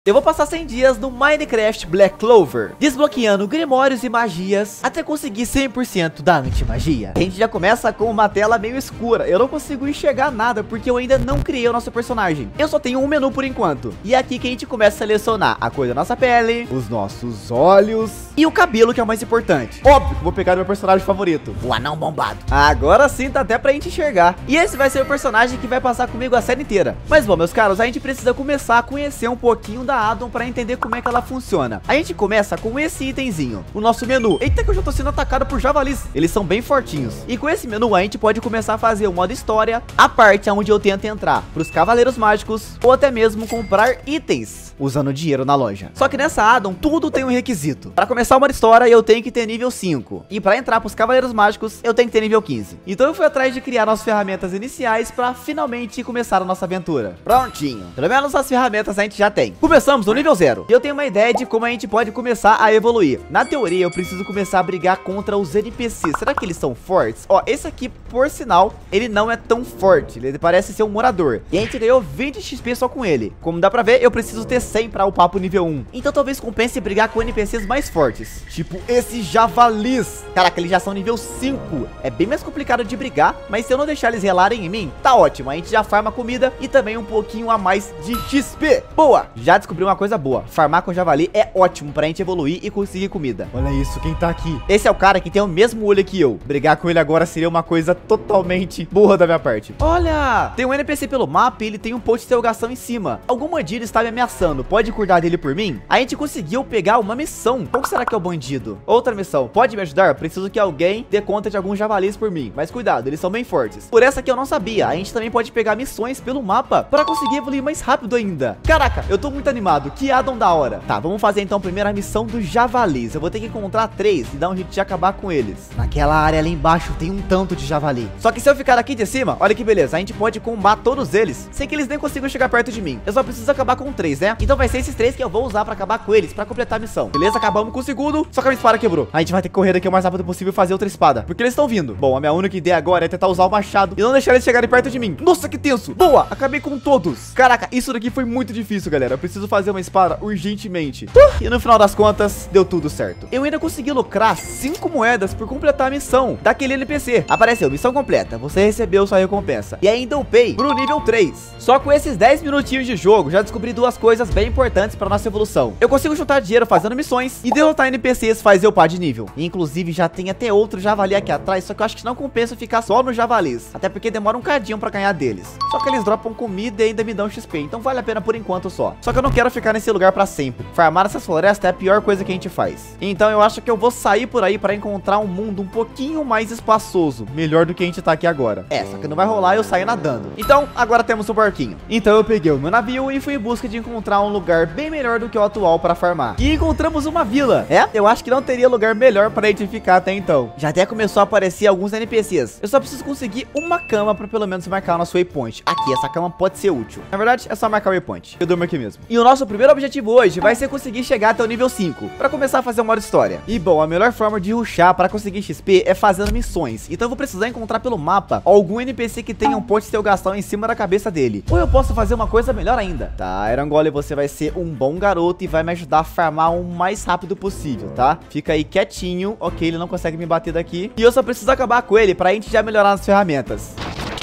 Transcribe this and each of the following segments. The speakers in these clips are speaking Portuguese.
Eu vou passar 100 dias no Minecraft Black Clover, desbloqueando grimórios e magias até conseguir 100% da anti-magia. A gente já começa com uma tela meio escura, eu não consigo enxergar nada porque eu ainda não criei o nosso personagem. Eu só tenho um menu por enquanto, e é aqui que a gente começa a selecionar a cor da nossa pele, os nossos olhos e o cabelo, que é o mais importante. Óbvio que vou pegar o meu personagem favorito, o anão bombado. Agora sim tá até pra gente enxergar. E esse vai ser o personagem que vai passar comigo a série inteira. Mas bom, meus caros, a gente precisa começar a conhecer um pouquinho da Addon para entender como é que ela funciona. A gente começa com esse itemzinho, o nosso menu. Eita, que eu já tô sendo atacado por javalis. Eles são bem fortinhos. E com esse menu a gente pode começar a fazer o modo história, a parte onde eu tento entrar pros cavaleiros mágicos, ou até mesmo comprar itens usando dinheiro na loja. Só que nessa Addon tudo tem um requisito. Para começar o modo história eu tenho que ter nível 5. E para entrar pros cavaleiros mágicos eu tenho que ter nível 15. Então eu fui atrás de criar nossas ferramentas iniciais para finalmente começar a nossa aventura. Prontinho. Pelo menos as ferramentas a gente já tem. Começamos no nível 0. E eu tenho uma ideia de como a gente pode começar a evoluir. Na teoria eu preciso começar a brigar contra os NPCs. Será que eles são fortes? Ó, esse aqui, por sinal, ele não é tão forte. Ele parece ser um morador. E a gente ganhou 20 XP só com ele. Como dá pra ver, eu preciso ter 100 pra upar pro nível 1. Então talvez compense brigar com NPCs mais fortes. Tipo esses javalis. Caraca, eles já são nível 5. É bem mais complicado de brigar, mas se eu não deixar eles relarem em mim, tá ótimo. A gente já farma comida e também um pouquinho a mais de XP. Boa! Já descobri uma coisa boa. Farmar com javali é ótimo pra gente evoluir e conseguir comida. Olha isso, quem tá aqui? Esse é o cara que tem o mesmo olho que eu. Brigar com ele agora seria uma coisa totalmente burra da minha parte. Olha! Tem um NPC pelo mapa e ele tem um ponto de interrogação em cima. Algum bandido está me ameaçando. Pode cuidar dele por mim? A gente conseguiu pegar uma missão. Qual será que é o bandido? Outra missão. Pode me ajudar? Preciso que alguém dê conta de alguns javalis por mim. Mas cuidado, eles são bem fortes. Por essa aqui eu não sabia. A gente também pode pegar missões pelo mapa para conseguir evoluir mais rápido ainda. Caraca, eu tô muito animado. Que Addon da hora. Tá, vamos fazer então primeiro a missão dos javalis. Eu vou ter que encontrar 3 e dar um jeito de acabar com eles. Naquela área ali embaixo tem um tanto de javali. Só que se eu ficar aqui de cima, olha que beleza, a gente pode combater todos eles sem que eles nem consigam chegar perto de mim. Eu só preciso acabar com 3, né? Então vai ser esses 3 que eu vou usar pra acabar com eles, pra completar a missão. Beleza, acabamos com o segundo. Só que a minha espada quebrou. A gente vai ter que correr daqui o mais rápido possível e fazer outra espada, porque eles estão vindo. Bom, a minha única ideia agora é tentar usar o machado e não deixar eles chegarem perto de mim. Nossa, que tenso. Boa, acabei com todos. Caraca, isso daqui foi muito difícil, galera. Eu preciso fazer uma espada urgentemente. E no final das contas, deu tudo certo. Eu ainda consegui lucrar 5 moedas por completar a missão daquele NPC. Apareceu, missão completa. Você recebeu sua recompensa. E ainda upei pro nível 3. Só com esses 10 minutinhos de jogo, já descobri duas coisas bem importantes para nossa evolução. Eu consigo juntar dinheiro fazendo missões e derrotar NPCs faz eu upar de nível. E, inclusive, já tem até outro javali aqui atrás, só que eu acho que não compensa ficar só nos javalis. Até porque demora um cadinho pra ganhar deles. Só que eles dropam comida e ainda me dão XP, então vale a pena por enquanto só. Só que eu não quero ficar nesse lugar pra sempre. Farmar essas florestas é a pior coisa que a gente faz. Então eu acho que eu vou sair por aí pra encontrar um mundo um pouquinho mais espaçoso. Melhor do que a gente tá aqui agora. É, só que não vai rolar eu sair nadando. Então, agora temos o barquinho. Então eu peguei o meu navio e fui em busca de encontrar um lugar bem melhor do que o atual pra farmar. E encontramos uma vila. É, eu acho que não teria lugar melhor pra gente ficar até então. Já até começou a aparecer alguns NPCs. Eu só preciso conseguir uma cama pra pelo menos marcar o nosso waypoint. Aqui, essa cama pode ser útil. Na verdade, é só marcar o waypoint. Eu durmo aqui mesmo. E o nosso primeiro objetivo hoje vai ser conseguir chegar até o nível 5, pra começar a fazer um modo história. E bom, a melhor forma de rushar pra conseguir XP é fazendo missões. Então eu vou precisar encontrar pelo mapa algum NPC que tenha um ponto de interrogação em cima da cabeça dele. Ou eu posso fazer uma coisa melhor ainda. Tá, Erangole, você vai ser um bom garoto e vai me ajudar a farmar o mais rápido possível, tá? Fica aí quietinho. Ok, ele não consegue me bater daqui. E eu só preciso acabar com ele pra gente já melhorar as ferramentas.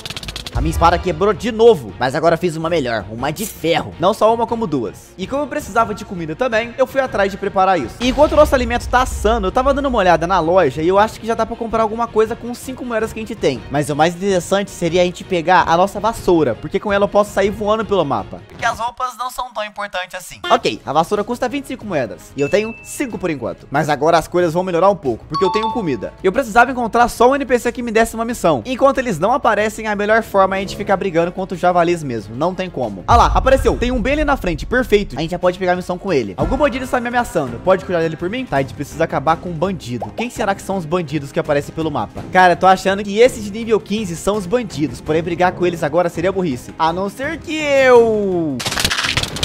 A minha espada quebrou de novo, mas agora fiz uma melhor, uma de ferro. Não só uma, como duas. E como eu precisava de comida também, eu fui atrás de preparar isso. E enquanto o nosso alimento tá assando, eu tava dando uma olhada na loja e eu acho que já dá pra comprar alguma coisa com 5 moedas que a gente tem. Mas o mais interessante seria a gente pegar a nossa vassoura, porque com ela eu posso sair voando pelo mapa. Porque as roupas não são tão importantes assim. Ok, a vassoura custa 25 moedas. E eu tenho 5 por enquanto. Mas agora as coisas vão melhorar um pouco, porque eu tenho comida. Eu precisava encontrar só um NPC que me desse uma missão. Enquanto eles não aparecem, a melhor forma é a gente ficar brigando contra os javalis mesmo. Não tem como. Ah lá, apareceu. Tem um bem ali na frente. Perfeito. A gente já pode pegar a missão com ele. Algum bandido está me ameaçando. Pode cuidar dele por mim? Tá, a gente precisa acabar com um bandido. Quem será que são os bandidos que aparecem pelo mapa? Cara, eu tô achando que esses de nível 15 são os bandidos. Porém, brigar com eles agora seria burrice. A não ser que eu...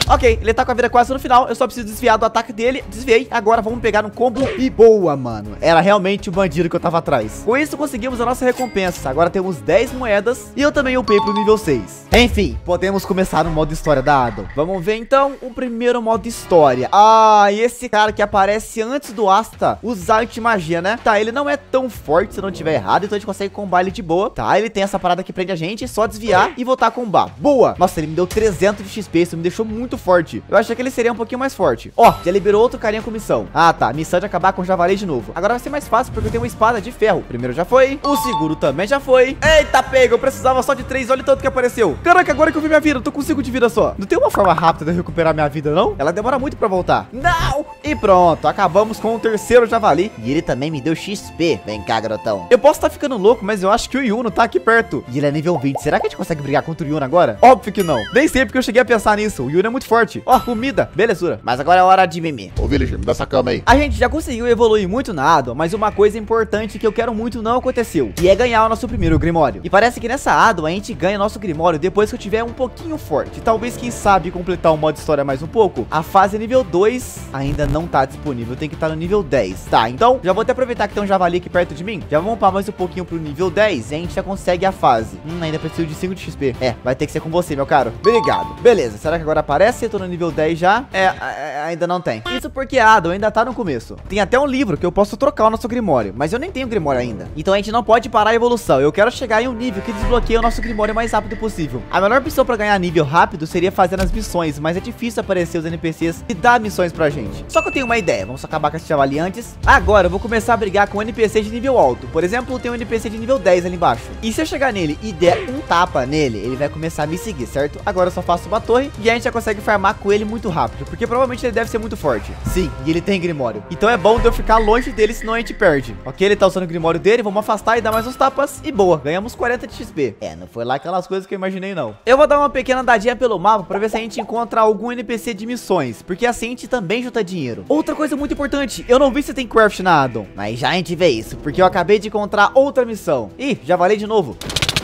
Ok, ele tá com a vida quase no final. Eu só preciso desviar do ataque dele. Desviei. Agora vamos pegar um combo. E boa, mano. Era realmente o bandido que eu tava atrás. Com isso, conseguimos a nossa recompensa. Agora temos 10 moedas. E eu também upei pro nível 6. Enfim, podemos começar no modo história da Adam. Vamos ver, então, o primeiro modo história. Ah, e esse cara que aparece antes do Asta usar anti-magia, né? Tá, ele não é tão forte, se eu não tiver errado. Então a gente consegue combar ele de boa. Tá, ele tem essa parada que prende a gente. Só desviar e voltar a combar. Boa! Nossa, ele me deu 300 de XP. Isso me deixou muito forte. Eu achei que ele seria um pouquinho mais forte. Ó, já liberou outro carinha com missão. Ah, tá. Missão de acabar com o javali de novo. Agora vai ser mais fácil porque eu tenho uma espada de ferro. O primeiro já foi. O segundo também já foi. Eita, pega. Eu precisava só de 3. Olha o tanto que apareceu. Caraca, agora que eu vi minha vida. Eu tô com 5 de vida só. Não tem uma forma rápida de eu recuperar minha vida, não? Ela demora muito pra voltar. Não! E pronto. Acabamos com o terceiro javali. E ele também me deu XP. Vem cá, garotão. Eu posso estar ficando louco, mas eu acho que o Yuno tá aqui perto. E ele é nível 20. Será que a gente consegue brigar contra o Yuno agora? Óbvio que não. Nem sei porque eu cheguei a pensar nisso. O Yuno é muito forte. Ó, comida. Belezura. Mas agora é hora de mimir. Ô, Villager, me dá essa cama aí. A gente já conseguiu evoluir muito na Addon, mas uma coisa importante que eu quero muito não aconteceu, que é ganhar o nosso primeiro Grimório. E parece que nessa Addon a gente ganha nosso Grimório depois que eu tiver um pouquinho forte. Talvez, quem sabe, completar o modo história mais um pouco. A fase nível 2 ainda não tá disponível, tem que estar no nível 10. Tá, então já vou até aproveitar que tem um javali aqui perto de mim. Já vamos upar mais um pouquinho pro nível 10 e a gente já consegue a fase. Ainda preciso de 5 de XP. É, vai ter que ser com você, meu caro. Obrigado. Beleza, será que agora aparece? Eu tô no nível 10 já. Ainda não tem. Isso porque a Addon ainda tá no começo. Tem até um livro que eu posso trocar o nosso Grimório, mas eu nem tenho Grimório ainda. Então a gente não pode parar a evolução. Eu quero chegar em um nível que desbloqueie o nosso Grimório o mais rápido possível. A melhor opção pra ganhar nível rápido seria fazendo as missões, mas é difícil aparecer os NPCs e dar missões pra gente. Só que eu tenho uma ideia. Vamos acabar com esse javali antes. Agora eu vou começar a brigar com NPC de nível alto. Por exemplo, tem um NPC de nível 10 ali embaixo. E se eu chegar nele e der um tapa nele, ele vai começar a me seguir, certo? Agora eu só faço uma torre e a gente já consegue farmar com ele muito rápido, porque provavelmente ele deve ser muito forte. Sim, e ele tem Grimório. Então é bom de eu ficar longe dele, senão a gente perde. Ok, ele tá usando o Grimório dele, vamos afastar e dar mais uns tapas e boa, ganhamos 40 de XP. Não foi lá aquelas coisas que eu imaginei, não. Eu vou dar uma pequena andadinha pelo mapa pra ver se a gente encontra algum NPC de missões, porque assim a gente também junta dinheiro. Outra coisa muito importante, eu não vi se tem craft na Addon, mas já a gente vê isso, porque eu acabei de encontrar outra missão. Ih, já valei de novo.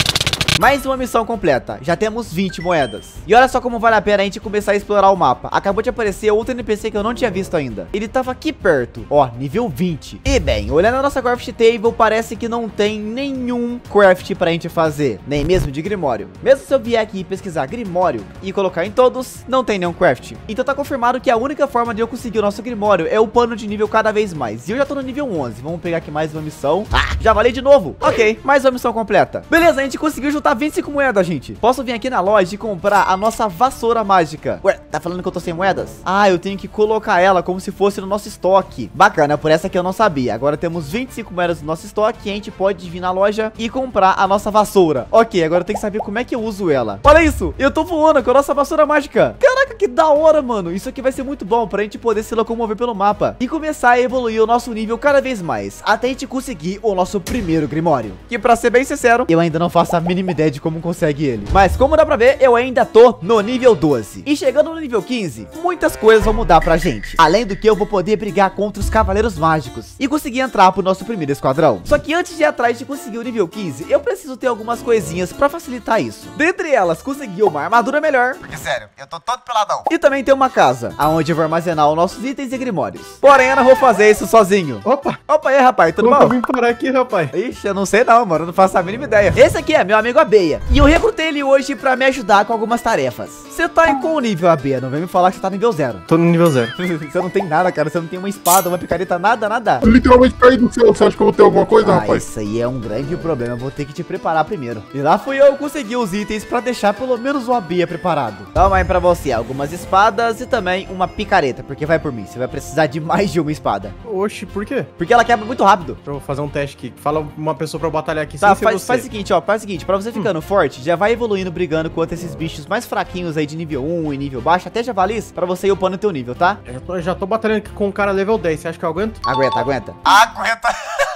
Mais uma missão completa, já temos 20 moedas. E olha só como vale a pena a gente começar a explorar o mapa. Acabou de aparecer outro NPC que eu não tinha visto ainda. Ele tava aqui perto, ó, nível 20. E bem, olhando a nossa craft table, parece que não tem nenhum craft pra gente fazer, nem mesmo de Grimório. Mesmo se eu vier aqui pesquisar Grimório e colocar em todos, não tem nenhum craft. Então tá confirmado que a única forma de eu conseguir o nosso Grimório é upando de nível cada vez mais. E eu já tô no nível 11, vamos pegar aqui mais uma missão. Ah, já valei de novo. Ok, mais uma missão completa. Beleza, a gente conseguiu juntar 25 moedas, gente. Posso vir aqui na loja e comprar a nossa vassoura mágica. Ué, tá falando que eu tô sem moedas? Ah, eu tenho que colocar ela como se fosse no nosso estoque. Bacana, por essa que eu não sabia. Agora temos 25 moedas no nosso estoque e a gente pode vir na loja e comprar a nossa vassoura. Ok, agora eu tenho que saber como é que eu uso ela. Olha isso, eu tô voando com a nossa vassoura mágica. Caraca, que da hora, mano. Isso aqui vai ser muito bom pra gente poder se locomover pelo mapa e começar a evoluir o nosso nível cada vez mais, até a gente conseguir o nosso primeiro Grimório. Que, pra ser bem sincero, eu ainda não faço a mínima ideia de como consegue ele. Mas como dá pra ver, eu ainda tô no nível 12. E chegando no nível 15, muitas coisas vão mudar pra gente. Além do que eu vou poder brigar contra os Cavaleiros Mágicos e conseguir entrar pro nosso primeiro esquadrão. Só que antes de ir atrás de conseguir o nível 15, eu preciso ter algumas coisinhas pra facilitar isso. Dentre elas, conseguir uma armadura melhor. Porque sério, eu tô todo peladão. E também ter uma casa, aonde eu vou armazenar os nossos itens e grimórios. Porém, eu não vou fazer isso sozinho. Opa! Opa, aí, rapaz, tudo Como bom? eu vim parar aqui, rapaz? Ixi, eu não sei não, mano, eu não faço a mínima ideia. Esse aqui é meu amigo Abeia, e eu recrutei ele hoje pra me ajudar com algumas tarefas. Você tá em qual nível, Abeia? Não vem me falar que você tá no nível 0. Tô no nível 0. Você não tem nada, cara, você não tem uma espada, uma picareta, nada, nada. Eu literalmente caí do céu. Você acha que eu vou ter alguma coisa, rapaz? Isso aí é um grande problema, eu vou ter que te preparar primeiro. E lá fui eu conseguir os itens pra deixar pelo menos o Abeia preparado. Toma aí pra você algumas espadas e também uma picareta, porque vai por mim, você vai precisar de mais de uma espada. Oxi, por quê? Porque ela quebra muito rápido. Deixa eu fazer um teste aqui. Fala uma pessoa pra batalhar aqui Tá, sem ser faz você. o seguinte, ó, faz o seguinte, pra você ficando forte, já vai evoluindo brigando contra esses bichos mais fraquinhos aí de nível 1 e nível baixo, até javalis, pra você ir upando o teu nível, tá? Eu já tô batalhando aqui com um cara level 10, você acha que eu aguento? Aguenta, aguenta. Aguenta.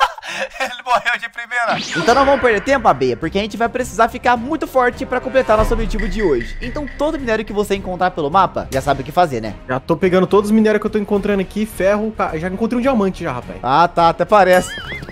Ele morreu de primeira. Então não vamos perder tempo, Abeia, porque a gente vai precisar ficar muito forte pra completar nosso objetivo de hoje. Então todo minério que você encontrar pelo mapa, já sabe o que fazer, né? Já tô pegando todos os minérios que eu tô encontrando aqui, ferro, já encontrei um diamante já, rapaz. Ah, tá, até parece.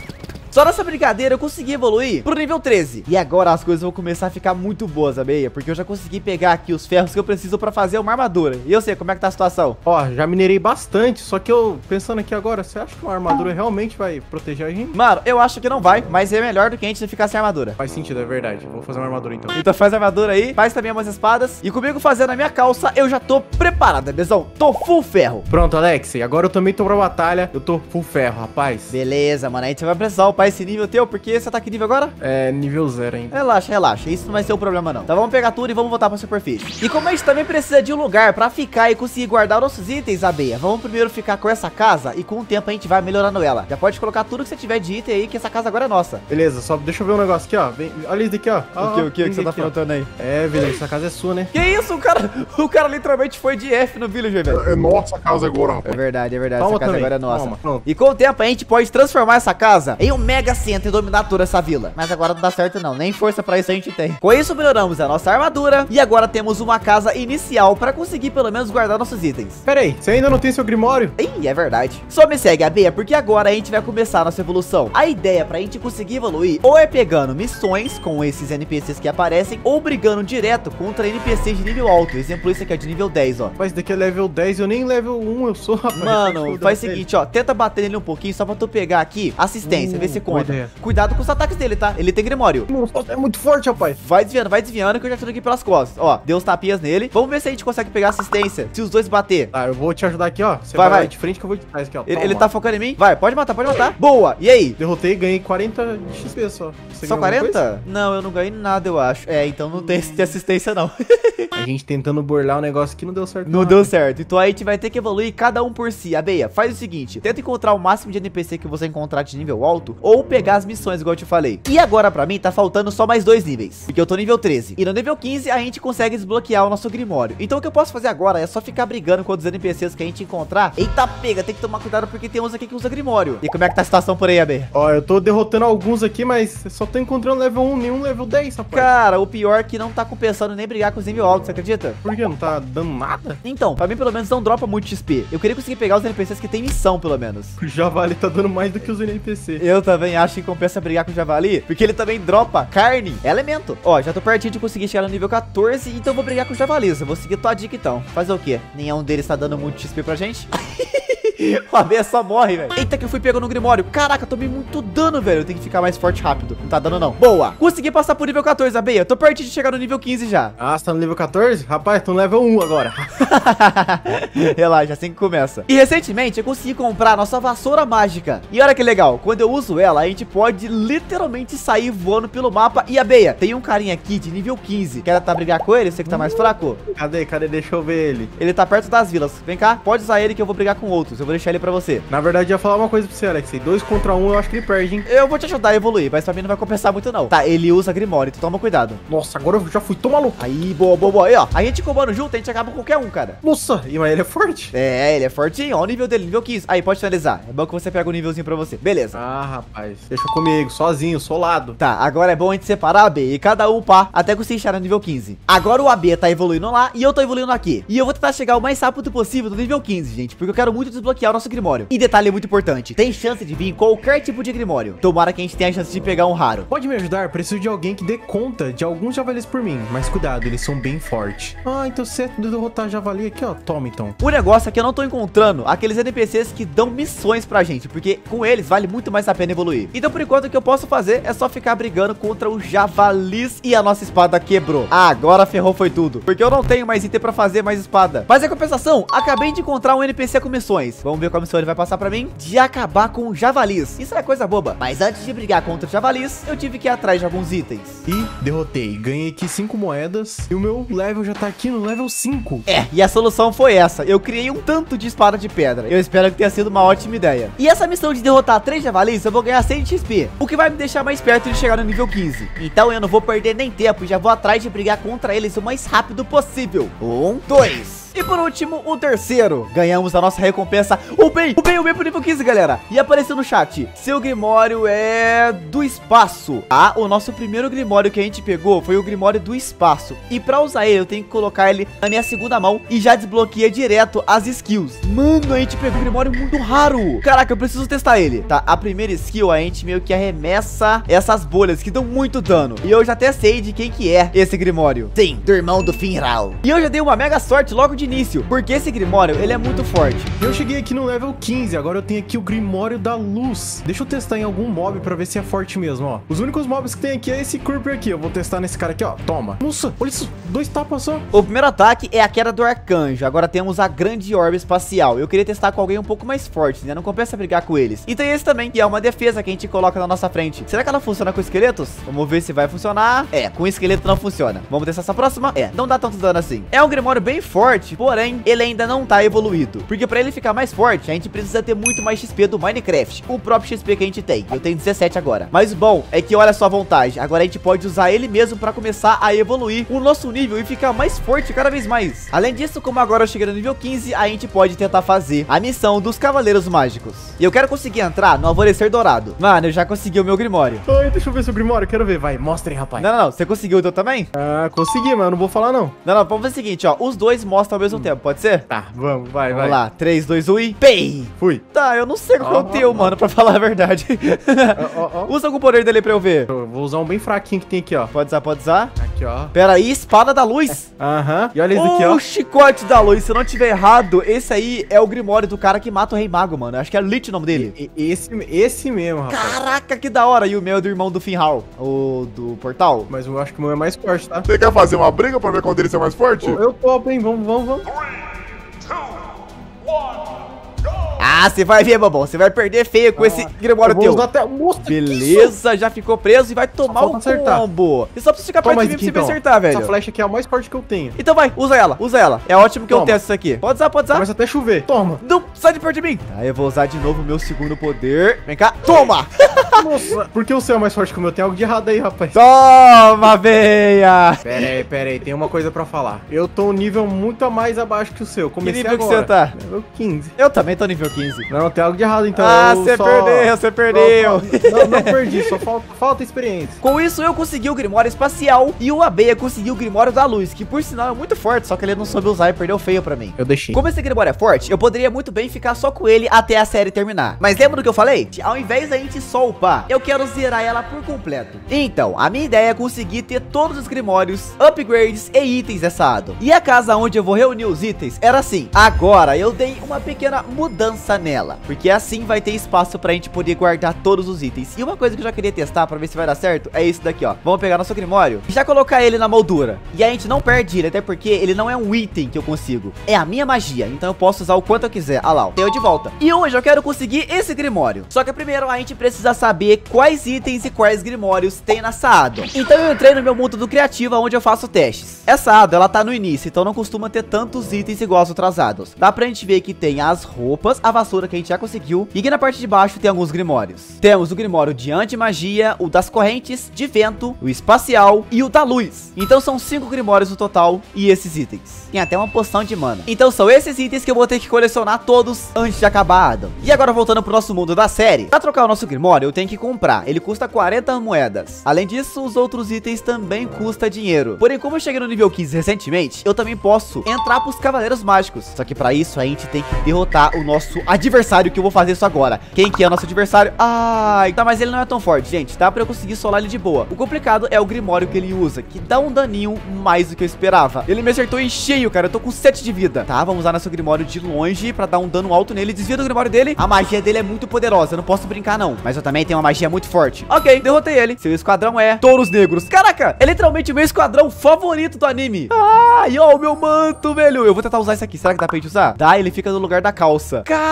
Só nessa brincadeira eu consegui evoluir pro nível 13. E agora as coisas vão começar a ficar muito boas, Abeia, porque eu já consegui pegar aqui os ferros que eu preciso pra fazer uma armadura. E eu sei, como é que tá a situação? Ó, já minerei bastante, só que eu, pensando aqui agora, você acha que uma armadura realmente vai proteger a gente? Mano, eu acho que não vai, mas é melhor do que a gente ficar sem armadura. Faz sentido, é verdade. Vou fazer uma armadura então. Então faz a armadura aí, faz também umas espadas. E comigo fazendo a minha calça, eu já tô preparado, Bezão. Tô full ferro. Pronto, Alex, agora eu também tô pra batalha. Eu tô full ferro, rapaz. Beleza, mano, a gente vai precisar upar esse nível teu, porque você tá que nível agora? É, nível 0 ainda. Relaxa, relaxa, isso não vai ser o problema não. Então vamos pegar tudo e vamos voltar pra superfície. E como a gente também precisa de um lugar pra ficar e conseguir guardar os nossos itens, Abeia, vamos primeiro ficar com essa casa e com o tempo a gente vai melhorando ela. Já pode colocar tudo que você tiver de item aí, que essa casa agora é nossa. Beleza, só deixa eu ver um negócio aqui, ó. Vem, olha isso daqui, ó. O que você tá falando aí? É, velho, essa casa é sua, né? Que isso, o cara literalmente foi de F no Villager, velho. É nossa casa agora, É rapaz. verdade, Toma essa casa também. agora é nossa. Toma, pronto. E com o tempo a gente pode transformar essa casa em um mega centro e dominar toda essa vila. Mas agora não dá certo não, nem força pra isso a gente tem. Com isso melhoramos a nossa armadura e agora temos uma casa inicial pra conseguir pelo menos guardar nossos itens. Pera aí, você ainda não tem seu grimório? Ih, é verdade. Só me segue, Abeia, porque agora a gente vai começar a nossa evolução. A ideia pra gente conseguir evoluir ou é pegando missões com esses NPCs que aparecem ou brigando direto contra NPCs de nível alto. Exemplo, isso aqui é de nível 10, ó. Mas esse daqui é level 10, eu nem level 1 eu sou, rapaz. Mano, faz o seguinte, ó, tenta bater nele um pouquinho só pra tu pegar aqui assistência, vê se boa conta. ideia. Cuidado com os ataques dele, tá? Ele tem grimório. Nossa, é muito forte, rapaz. Vai desviando que eu já tiro aqui pelas costas. Ó, deu os tapinhas nele. Vamos ver se a gente consegue pegar assistência, se os dois bater. Tá, eu vou te ajudar aqui, ó. Você Vai, vai vai. de frente que eu vou de trás aqui, ó. Ele Toma. tá focando em mim? Vai, pode matar, pode matar. Boa, e aí? Derrotei e ganhei 40 de XP só. Você Só ganhou alguma coisa? 40? Não, eu não ganhei nada, eu acho. É, então não tem assistência não. A gente tentando burlar um negócio que não deu certo. Não deu certo. Então a gente vai ter que evoluir cada um por si. Abeia, faz o seguinte, tenta encontrar o máximo de NPC que você encontrar de nível alto ou pegar as missões, igual eu te falei. E agora pra mim tá faltando só mais 2 níveis, porque eu tô nível 13. E no nível 15 a gente consegue desbloquear o nosso grimório. Então o que eu posso fazer agora é só ficar brigando com os NPCs que a gente encontrar. Eita pega, tem que tomar cuidado porque tem uns aqui que usa grimório. E como é que tá a situação por aí, Abeia? Ó, eu tô derrotando alguns aqui, mas só tô encontrando level 1, nenhum level 10, rapaz. Cara, o pior é que não tá compensando nem brigar com os nível altos, você acredita? Por que? Não tá dando nada? Então, pra mim pelo menos não dropa muito XP. Eu queria conseguir pegar os NPCs que tem missão, pelo menos. O javali tá dando mais do que os NPC. Eu também acho que compensa brigar com o javali, porque ele também dropa carne, elemento. Ó, já tô pertinho de conseguir chegar no nível 14, então eu vou brigar com os javalis. Eu vou seguir tua dica então. Fazer o quê? Nenhum deles tá dando muito XP pra gente? O Abeia só morre, velho. Eita, que eu fui pego no grimório. Caraca, eu tomei muito dano, velho. Eu tenho que ficar mais forte rápido. Não tá dando, não. Boa. Consegui passar pro nível 14, Abeia. Eu tô pertinho de chegar no nível 15 já. Ah, você tá no nível 14? Rapaz, tô no level 1 agora. Relaxa, assim que começa. E recentemente eu consegui comprar a nossa vassoura mágica. E olha que legal, quando eu uso ela, a gente pode literalmente sair voando pelo mapa. E Abeia, tem um carinha aqui de nível 15. Quer tentar brigar com ele? Você que tá mais fraco? Cadê? Deixa eu ver ele. Ele tá perto das vilas. Vem cá, pode usar ele que eu vou brigar com outros. Eu vou deixar ele pra você. Na verdade, eu ia falar uma coisa pra você, Alex. 2 contra 1, eu acho que ele perde, hein? Eu vou te ajudar a evoluir, mas pra mim não vai compensar muito não. Tá, ele usa Grimório, então toma cuidado. Nossa, agora eu já fui tão maluco. Aí, boa, boa, boa. Aí, ó, a gente combando junto, a gente acaba com qualquer um, cara. Nossa, mas ele é forte. É, ele é fortinho, ó o nível dele, nível 15. Aí, pode finalizar. É bom que você pega um nívelzinho pra você. Beleza. Ah, rapaz. Deixa comigo, sozinho, solado. Tá, agora é bom a gente separar a AB e cada um upar até conseguir chegar no nível 15. Agora o AB tá evoluindo lá e eu tô evoluindo aqui. E eu vou tentar chegar o mais rápido possível no nível 15, gente, porque eu quero muito desbloquear o nosso Grimório. E detalhe muito importante, tem chance de vir qualquer tipo de Grimório. Tomara que a gente tenha a chance de pegar um raro. Pode me ajudar? Preciso de alguém que dê conta de alguns javalis por mim. Mas cuidado, eles são bem fortes. Ah, então se é derrotar javali aqui, ó. Toma, então. O negócio é que eu não tô encontrando aqueles NPCs que dão missões pra gente, porque com eles vale muito mais a pena evoluir. Então por enquanto o que eu posso fazer é só ficar brigando contra os javalis e a nossa espada quebrou. Ah, agora ferrou foi tudo, porque eu não tenho mais item pra fazer mais espada. Mas em compensação, acabei de encontrar um NPC com missões. Vamos ver qual missão ele vai passar pra mim. De acabar com os javalis. Isso é coisa boba. Mas antes de brigar contra os javalis, eu tive que ir atrás de alguns itens. E derrotei. Ganhei aqui 5 moedas. E o meu level já tá aqui no level 5. É, e a solução foi essa. Eu criei um tanto de espada de pedra. Eu espero que tenha sido uma ótima ideia. E essa missão de derrotar 3 javalis, eu vou ganhar 100 de XP, o que vai me deixar mais perto de chegar no nível 15. Então eu não vou perder nem tempo e já vou atrás de brigar contra eles o mais rápido possível. 1, 2... E por último, o terceiro. Ganhamos a nossa recompensa. O bem pro nível 15, galera. E apareceu no chat. Seu Grimório é do espaço. Ah, o nosso primeiro Grimório que a gente pegou foi o Grimório do espaço. E pra usar ele, eu tenho que colocar ele na minha segunda mão e já desbloqueia direto as skills. Mano, a gente pegou um Grimório muito raro. Caraca, eu preciso testar ele. Tá, a primeira skill, a gente meio que arremessa essas bolhas que dão muito dano. E eu já até sei de quem que é esse Grimório. Sim, do irmão do Finral. E eu já dei uma mega sorte logo de início, porque esse Grimório, ele é muito forte. Eu cheguei aqui no level 15, agora eu tenho aqui o Grimório da Luz. Deixa eu testar em algum mob pra ver se é forte mesmo, ó. Os únicos mobs que tem aqui é esse Creeper aqui. Eu vou testar nesse cara aqui, ó. Toma. Nossa, olha isso. 2 tapas só. O primeiro ataque é a queda do arcanjo. Agora temos a grande orbe espacial. Eu queria testar com alguém um pouco mais forte, né? Não compensa brigar com eles. E tem esse também, que é uma defesa que a gente coloca na nossa frente. Será que ela funciona com esqueletos? Vamos ver se vai funcionar. É, com esqueleto não funciona. Vamos testar essa próxima? É, não dá tanto dano assim. É um Grimório bem forte, porém, ele ainda não tá evoluído. Porque pra ele ficar mais forte, a gente precisa ter muito mais XP do Minecraft. O próprio XP que a gente tem. Eu tenho 17 agora. Mas o bom é que olha só a vantagem. Agora a gente pode usar ele mesmo pra começar a evoluir o nosso nível e ficar mais forte cada vez mais. Além disso, como agora eu cheguei no nível 15, a gente pode tentar fazer a missão dos Cavaleiros Mágicos. E eu quero conseguir entrar no Alvorecer Dourado. Mano, eu já consegui o meu Grimório. Ai, deixa eu ver seu Grimório, quero ver. Vai, mostrem, rapaz. Não. Você conseguiu o teu também? Ah, consegui, mas eu não vou falar, não. Não, vamos fazer o seguinte, ó. Os dois mostram ao mesmo tempo, pode ser? Tá, vamos, vai. Vamos lá, 3, 2, 1 e... Pei! Fui. Tá, eu não sei qual é o teu, mano, pra falar a verdade. Usa algum poder dele pra eu ver. Eu vou usar um bem fraquinho que tem aqui, ó. Pode usar. Aqui, ó. Pera aí, espada da luz. Aham. E olha esse aqui, ó. O chicote da luz, se eu não tiver errado, esse aí é o Grimório do cara que mata o Rei Mago, mano. Acho que é Lich o nome dele. Esse mesmo, rapaz. Caraca, que da hora. E o meu é do irmão do Finral, o do Portal. Mas eu acho que o meu é mais forte, tá? Você quer fazer uma briga pra ver qual deles é mais forte? Eu topo, hein? Vamos. Ah, você vai ver, bobão. Você vai perder feio com esse Grimório teu. Até... Nossa, beleza, já ficou preso e vai tomar um combo. E só precisa ficar perto de mim pra você me acertar, velho. Essa flecha aqui é a mais forte que eu tenho. Então vai, usa ela. É ótimo que eu testo isso aqui. Pode usar. Começa até a chover. Toma. Não, sai de perto de mim. Tá, eu vou usar de novo o meu segundo poder. Vem cá, toma. Nossa, por que o seu é mais forte que o meu? Tem algo de errado aí, rapaz. Toma, veia. Pera aí, tem uma coisa pra falar. Eu tô um nível muito a mais abaixo que o seu. Comecei agora. Que nível que você tá? Nível 15. Eu também tô nível 15. Não, tem algo de errado então. Ah, você perdeu. Não perdi, só falta experiência. Com isso, eu consegui o Grimório espacial e o Abeia conseguiu o Grimório da luz, que por sinal é muito forte, só que ele não soube usar e perdeu feio pra mim. Eu deixei. Como esse Grimório é forte, eu poderia muito bem ficar só com ele até a série terminar. Mas lembra do que eu falei? Ao invés da gente só upar, eu quero zerar ela por completo. Então, a minha ideia é conseguir ter todos os Grimórios, upgrades e itens dessa Addon. E a casa onde eu vou reunir os itens era assim. Agora eu dei uma pequena mudança nela, porque assim vai ter espaço pra gente poder guardar todos os itens. E uma coisa que eu já queria testar pra ver se vai dar certo é isso daqui, ó. Vamos pegar nosso Grimório e já colocar ele na moldura. E a gente não perde ele, até porque ele não é um item que eu consigo. É a minha magia, então eu posso usar o quanto eu quiser. Ah lá, ó, eu de volta. E hoje eu quero conseguir esse Grimório. Só que primeiro a gente precisa saber quais itens e quais Grimórios tem nessa Addon. Então eu entrei no meu mundo do criativo, onde eu faço testes. Essa Addon, ela tá no início, então não costuma ter tantos itens igual as outras Addons. Dá pra gente ver que tem as roupas, a vassoura que a gente já conseguiu, e aqui na parte de baixo tem alguns Grimórios. Temos o Grimório de anti-magia, o das correntes, de vento, o espacial e o da luz. Então são 5 Grimórios no total e esses itens. Tem até uma poção de mana. Então são esses itens que eu vou ter que colecionar todos antes de acabar a Addon. E agora voltando pro nosso mundo da série, pra trocar o nosso Grimório eu tenho que comprar. Ele custa 40 moedas. Além disso, os outros itens também custam dinheiro. Porém, como eu cheguei no nível 15 recentemente, eu também posso entrar pros Cavaleiros Mágicos. Só que pra isso a gente tem que derrotar o nosso adversário, que eu vou fazer isso agora. Quem que é o nosso adversário? Ai, tá, mas ele não é tão forte, gente. Dá pra eu conseguir solar ele de boa. O complicado é o Grimório que ele usa, que dá um daninho mais do que eu esperava. Ele me acertou em cheio, cara. Eu tô com 7 de vida. Tá, vamos usar nosso Grimório de longe pra dar um dano alto nele. Desvia do Grimório dele. A magia dele é muito poderosa. Eu não posso brincar, não. Mas eu também tenho uma magia muito forte. Ok, derrotei ele. Seu esquadrão é Touros Negros. Caraca, é literalmente o meu esquadrão favorito do anime. Ah, e ó, o meu manto, velho. Eu vou tentar usar isso aqui. Será que dá pra gente usar? Dá, ele fica no lugar da calça. Caraca.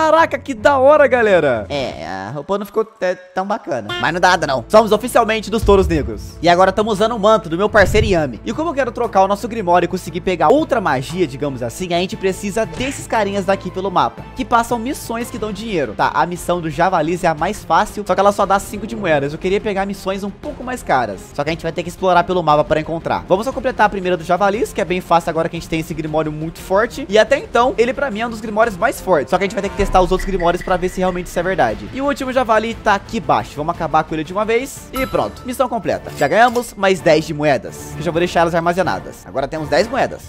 Caraca, que da hora, galera. É, a roupa não ficou tão bacana, mas não dá nada não. Somos oficialmente dos touros negros. E agora estamos usando o manto do meu parceiro Yami. E como eu quero trocar o nosso Grimório e conseguir pegar outra magia, digamos assim, a gente precisa desses carinhas daqui pelo mapa, que passam missões que dão dinheiro. Tá, a missão do Javalis é a mais fácil, só que ela só dá 5 de moedas. Eu queria pegar missões um pouco mais caras, só que a gente vai ter que explorar pelo mapa para encontrar. Vamos só completar a primeira do Javalis, que é bem fácil agora que a gente tem esse Grimório muito forte. E até então, ele pra mim é um dos Grimórios mais fortes, só que a gente vai ter que testar os outros Grimórios pra ver se realmente isso é verdade. E o último Javali tá aqui embaixo. Vamos acabar com ele de uma vez e pronto, missão completa. Já ganhamos mais 10 de moedas, eu já vou deixar elas armazenadas. Agora temos 10 moedas.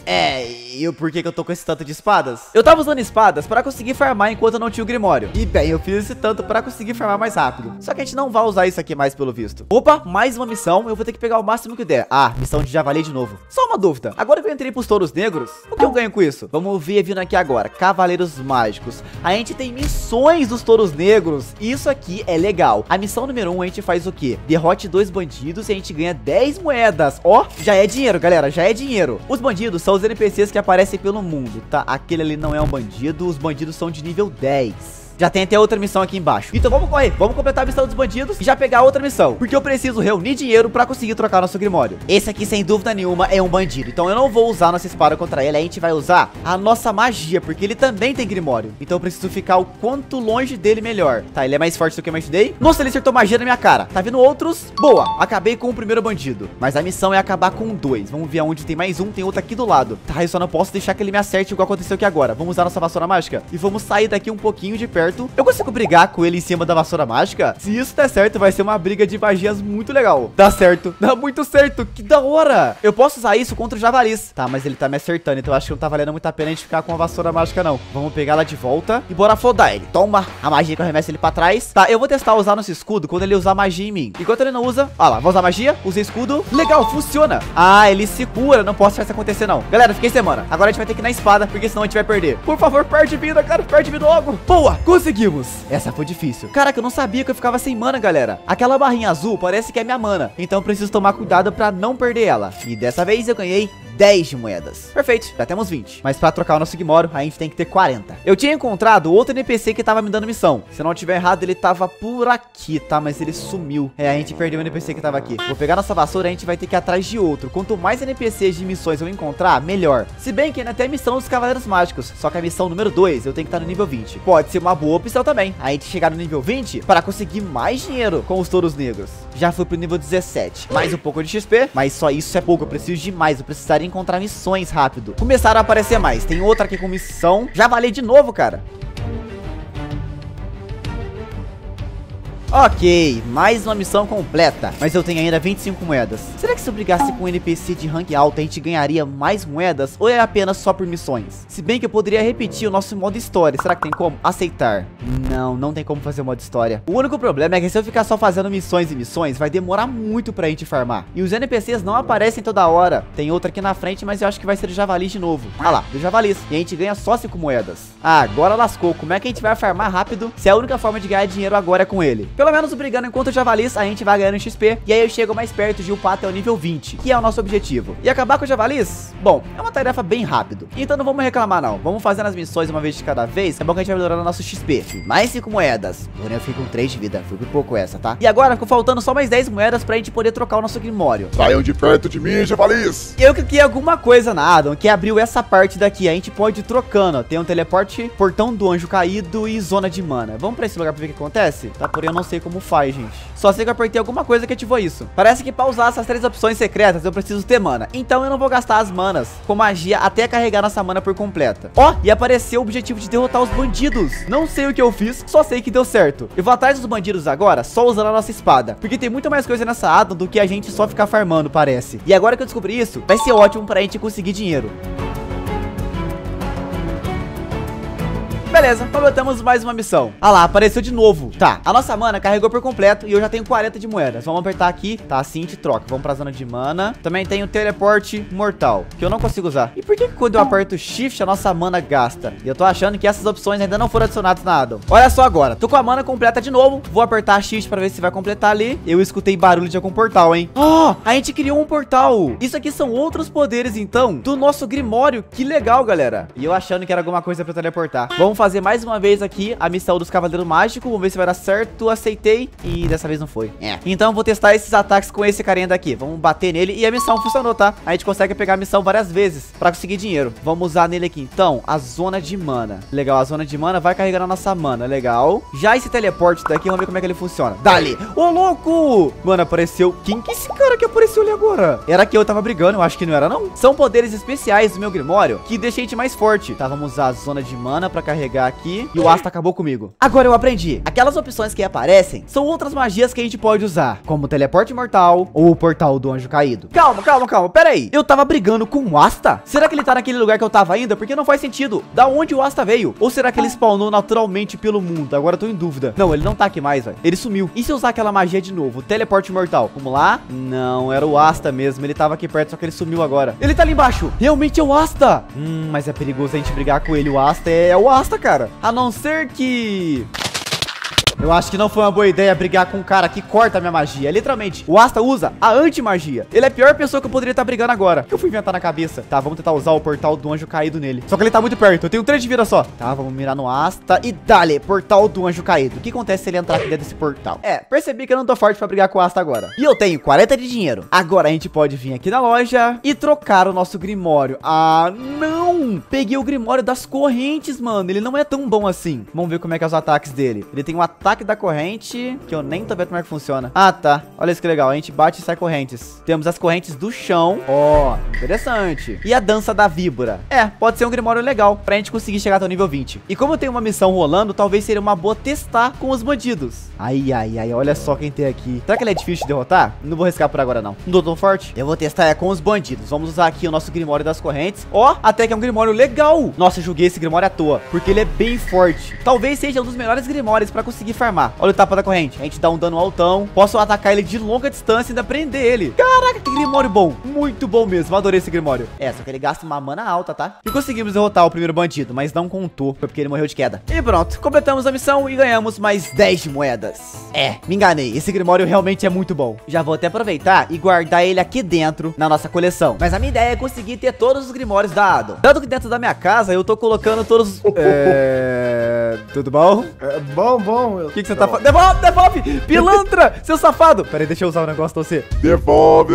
E o porquê que eu tô com esse tanto de espadas? Eu tava usando espadas pra conseguir farmar enquanto eu não tinha o Grimório. E bem, eu fiz esse tanto pra conseguir farmar mais rápido. Só que a gente não vai usar isso aqui mais pelo visto. Opa, mais uma missão. Eu vou ter que pegar o máximo que der. Ah, missão de Javali de novo. Só uma dúvida. Agora que eu entrei pros touros negros, o que eu ganho com isso? Vamos ver vindo aqui agora. Cavaleiros mágicos. A gente tem missões dos touros negros. Isso aqui é legal. A missão número 1 a gente faz o quê? Derrote 2 bandidos e a gente ganha 10 moedas. Ó, já é dinheiro, galera. Já é dinheiro. Os bandidos são os NPCs que aparecem pelo mundo, tá? Aquele ali não é um bandido. Os bandidos são de nível 10. Já tem até outra missão aqui embaixo. Então vamos correr, vamos completar a missão dos bandidos e já pegar outra missão, porque eu preciso reunir dinheiro pra conseguir trocar nosso Grimório. Esse aqui, sem dúvida nenhuma, é um bandido. Então eu não vou usar nossa espada contra ele. A gente vai usar a nossa magia, porque ele também tem Grimório. Então eu preciso ficar o quanto longe dele melhor. Tá, ele é mais forte do que eu imaginei. Nossa, ele acertou magia na minha cara. Tá vendo outros? Boa, acabei com o primeiro bandido. Mas a missão é acabar com 2. Vamos ver aonde tem mais um. Tem outro aqui do lado. Tá, eu só não posso deixar que ele me acerte igual aconteceu aqui agora. Vamos usar nossa vassoura mágica e vamos sair daqui um pouquinho de perto. Eu consigo brigar com ele em cima da vassoura mágica? Se isso der certo, vai ser uma briga de magias muito legal. Dá certo, dá muito certo, que da hora. Eu posso usar isso contra o Javalis. Tá, mas ele tá me acertando, então eu acho que não tá valendo muito a pena a gente ficar com a vassoura mágica não. Vamos pegar ela de volta e bora flodar ele. Toma, a magia que eu arremesso ele pra trás. Tá, eu vou testar usar nosso escudo quando ele usar magia em mim. Enquanto ele não usa, ó lá, vou usar magia, usei escudo. Legal, funciona. Ah, ele se cura, não posso deixar isso acontecer não. Galera, fiquei semana. Agora a gente vai ter que ir na espada, porque senão a gente vai perder. Por favor, perde vida, cara, perde vida logo. Boa, conseguimos. Essa foi difícil. Caraca, eu não sabia que eu ficava sem mana, galera. Aquela barrinha azul parece que é minha mana, então eu preciso tomar cuidado pra não perder ela. E dessa vez eu ganhei 10 de moedas. Perfeito, já temos 20. Mas pra trocar o nosso Grimório, a gente tem que ter 40. Eu tinha encontrado outro NPC que tava me dando missão. Se eu não tiver errado, ele tava por aqui, tá? Mas ele sumiu. É, a gente perdeu o NPC que tava aqui. Vou pegar nossa vassoura e a gente vai ter que ir atrás de outro. Quanto mais NPCs de missões eu encontrar, melhor. Se bem que ainda tem a missão dos Cavaleiros Mágicos. Só que a missão número 2, eu tenho que estar no nível 20. Pode ser uma boa opção também. A gente chegar no nível 20 para conseguir mais dinheiro com os touros negros. Já fui pro nível 17. Mais um pouco de XP, mas só isso é pouco. Eu preciso de mais. Eu precisaria encontrar missões rápido. Começaram a aparecer mais. Tem outra aqui com missão. Já valei de novo, cara. Ok, mais uma missão completa. Mas eu tenho ainda 25 moedas. Será que se eu brigasse com um NPC de rank alto, a gente ganharia mais moedas? Ou é apenas só por missões? Se bem que eu poderia repetir o nosso modo história. Será que tem como? Aceitar. Não, não tem como fazer o modo história. O único problema é que se eu ficar só fazendo missões e missões, vai demorar muito pra gente farmar. E os NPCs não aparecem toda hora. Tem outra aqui na frente, mas eu acho que vai ser do Javalis de novo. Ah lá, do Javalis. E a gente ganha só 5 moedas. Ah, agora lascou. Como é que a gente vai farmar rápido se a única forma de ganhar dinheiro agora é com ele? Pelo menos brigando enquanto o Javalis, a gente vai ganhando XP. E aí eu chego mais perto de upar até o nível 20, que é o nosso objetivo. E acabar com o Javalis? Bom, é uma tarefa bem rápido. Então não vamos reclamar não. Vamos fazendo as missões uma vez de cada vez. É bom que a gente vai melhorando o nosso XP. Mais 5 moedas. Porém eu fico com 3 de vida. Foi por pouco essa, tá? E agora ficou faltando só mais 10 moedas pra gente poder trocar o nosso Grimório. Saiam de perto de mim, Javalis. Eu cliquei alguma coisa na Adam que abriu essa parte daqui. A gente pode ir trocando, ó. Tem um teleporte, portão do anjo caído e zona de mana. Vamos pra esse lugar pra ver o que acontece? Tá, porém eu não sei como faz, gente. Só sei que eu apertei alguma coisa que ativou isso. Parece que pra usar essas 3 opções secretas eu preciso ter mana. Então eu não vou gastar as manas com magia até carregar nossa mana por completa. Ó, e apareceu o objetivo de derrotar os bandidos. Não sei o que eu fiz, só sei que deu certo. Eu vou atrás dos bandidos agora só usando a nossa espada, porque tem muito mais coisa nessa Adam do que a gente só ficar farmando, parece. E agora que eu descobri isso, vai ser ótimo pra gente conseguir dinheiro. Beleza, completamos mais uma missão. Ah lá, apareceu de novo. Tá, a nossa mana carregou por completo e eu já tenho 40 de moedas. Vamos apertar aqui, tá, assim a gente troca. Vamos pra zona de mana. Também tem o teleporte mortal, que eu não consigo usar. E por que quando eu aperto shift a nossa mana gasta? E eu tô achando que essas opções ainda não foram adicionadas na Adam. Olha só agora, tô com a mana completa de novo. Vou apertar shift pra ver se vai completar ali. Eu escutei barulho de algum portal, hein. Oh, a gente criou um portal. Isso aqui são outros poderes, então, do nosso Grimório. Que legal, galera. E eu achando que era alguma coisa pra teleportar. Vamos fazer mais uma vez aqui a missão dos Cavaleiros Mágicos. Vamos ver se vai dar certo. Aceitei. E dessa vez não foi. Então vou testar esses ataques com esse carinha daqui. Vamos bater nele. E a missão funcionou, tá? A gente consegue pegar a missão várias vezes pra conseguir dinheiro. Vamos usar nele aqui. Então, a zona de mana. Legal, a zona de mana vai carregar a nossa mana. Legal. Já esse teleporte daqui, vamos ver como é que ele funciona. Dali. Ô, louco! Mano, apareceu... Quem que é esse cara que apareceu ali agora? Era que eu tava brigando, eu acho que não era, não. São poderes especiais do meu Grimório que deixam a gente mais forte. Tá, vamos usar a zona de mana pra carregar aqui. E o Asta acabou comigo. Agora eu aprendi. Aquelas opções que aparecem são outras magias que a gente pode usar, como o teleporte mortal ou o portal do anjo caído. Calma, calma, calma. Pera aí. Eu tava brigando com o Asta? Será que ele tá naquele lugar que eu tava ainda? Porque não faz sentido. Da onde o Asta veio? Ou será que ele spawnou naturalmente pelo mundo? Agora eu tô em dúvida. Não, ele não tá aqui mais, velho. Ele sumiu. E se eu usar aquela magia de novo? O teleporte mortal. Vamos lá? Não, era o Asta mesmo. Ele tava aqui perto, só que ele sumiu agora. Ele tá ali embaixo. Realmente é o Asta. Mas é perigoso a gente brigar com ele. O Asta é o Asta, cara. A não ser que... Eu acho que não foi uma boa ideia brigar com um cara que corta a minha magia. Literalmente, o Asta usa a anti-magia. Ele é a pior pessoa que eu poderia estar brigando agora. O que eu fui inventar na cabeça? Tá, vamos tentar usar o portal do anjo caído nele. Só que ele tá muito perto. Eu tenho 3 de vida só. Tá, vamos mirar no Asta. E dale, portal do anjo caído. O que acontece se ele entrar aqui dentro desse portal? Percebi que eu não tô forte pra brigar com o Asta agora. E eu tenho 40 de dinheiro. Agora a gente pode vir aqui na loja e trocar o nosso Grimório. Ah, não! Peguei o Grimório das correntes, mano. Ele não é tão bom assim. Vamos ver como é que é os ataques dele. Ele tem um ataque da corrente, que eu nem tô vendo como é que funciona. Ah, tá. Olha isso que legal. A gente bate e sai correntes. Temos as correntes do chão. Ó, interessante. E a dança da víbora. Pode ser um Grimório legal pra gente conseguir chegar até o nível 20. E como eu tenho uma missão rolando, talvez seria uma boa testar com os bandidos. Ai, ai, ai. Olha só quem tem aqui. Será que ele é difícil de derrotar? Não vou arriscar por agora, não. Não tô tão forte. Eu vou testar com os bandidos. Vamos usar aqui o nosso Grimório das correntes. Ó, até que é um Grimório legal. Nossa, eu joguei esse Grimório à toa, porque ele é bem forte. Talvez seja um dos melhores Grimórios pra conseguir farmar. Olha o tapa da corrente. A gente dá um dano altão. Posso atacar ele de longa distância e ainda prender ele. Caraca, que Grimório bom. Muito bom mesmo. Adorei esse Grimório. Só que ele gasta uma mana alta, tá? E conseguimos derrotar o primeiro bandido, mas não contou. Foi porque ele morreu de queda. E pronto. Completamos a missão e ganhamos mais 10 de moedas. Me enganei. Esse Grimório realmente é muito bom. Já vou até aproveitar e guardar ele aqui dentro na nossa coleção. Mas a minha ideia é conseguir ter todos os Grimórios da Adam. Tanto que dentro da minha casa eu tô colocando todos... Tudo bom? Bom. O que você tá fazendo? Devolve! Pilantra! Seu safado! Peraí, deixa eu usar o negócio pra você. Devolve.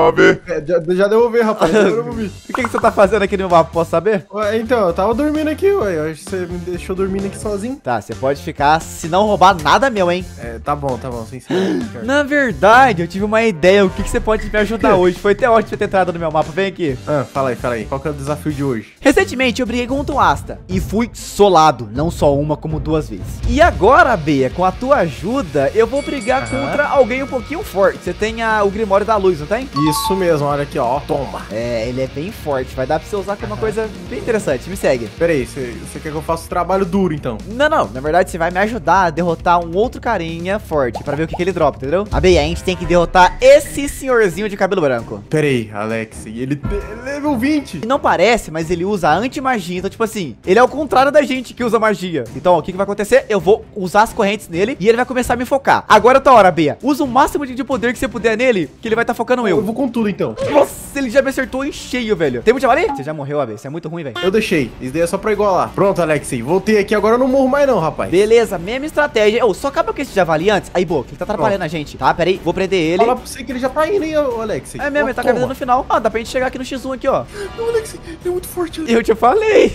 Já devolvi, rapaz. Já devolvi. O que você tá fazendo aqui no meu mapa? Posso saber? Então, eu tava dormindo aqui, ué. Eu acho que você me deixou dormindo aqui sozinho. Tá, você pode ficar se não roubar nada meu, hein? Tá bom. Sem ser. Na verdade, eu tive uma ideia. O que você pode me ajudar hoje? Foi até ótimo ter entrado no meu mapa. Vem aqui. Fala aí. Qual que é o desafio de hoje? Recentemente, eu briguei contra o Asta e fui solado. Não só uma, como 2 vezes. E agora, Bea, com a tua ajuda, eu vou brigar contra alguém um pouquinho forte. Você tem o Grimório da Luz, não tem? Isso mesmo, olha aqui, ó. Toma. Ele é bem forte. Vai dar pra você usar como uma coisa bem interessante. Me segue. Pera aí, você quer que eu faça o trabalho duro, então? Não. Na verdade, você vai me ajudar a derrotar um outro carinha forte pra ver o que ele dropa, entendeu? A Bea, a gente tem que derrotar esse senhorzinho de cabelo branco. Pera aí, Alex. Ele é level 20. Não parece, mas ele usa anti-magia. Então, tipo assim, ele é o contrário da gente que usa magia. Então, ó, o que vai acontecer? Eu vou usar as correntes nele e ele vai começar a me focar. Agora é tua hora, Bea. Usa o máximo de poder que você puder nele, que ele vai estar focando eu. Eu vou com tudo, então. Nossa, ele já me acertou em cheio, velho. Tem muito javali? Você já morreu, AB. Você é muito ruim, velho. Eu deixei. Isso daí é só pra igualar. Pronto, Alexei. Voltei aqui. Agora eu não morro mais não, rapaz. Beleza, mesma estratégia. Só acaba com esse javali antes. Aí, boa, que ele tá atrapalhando a gente. Tá, pera aí. Vou prender ele. Fala pra você que ele já tá indo, hein, Alexei. É mesmo, ele tá caindo no final. Dá pra gente chegar aqui no X1 aqui, ó. Não, Alexei. Ele é muito forte. Eu te falei.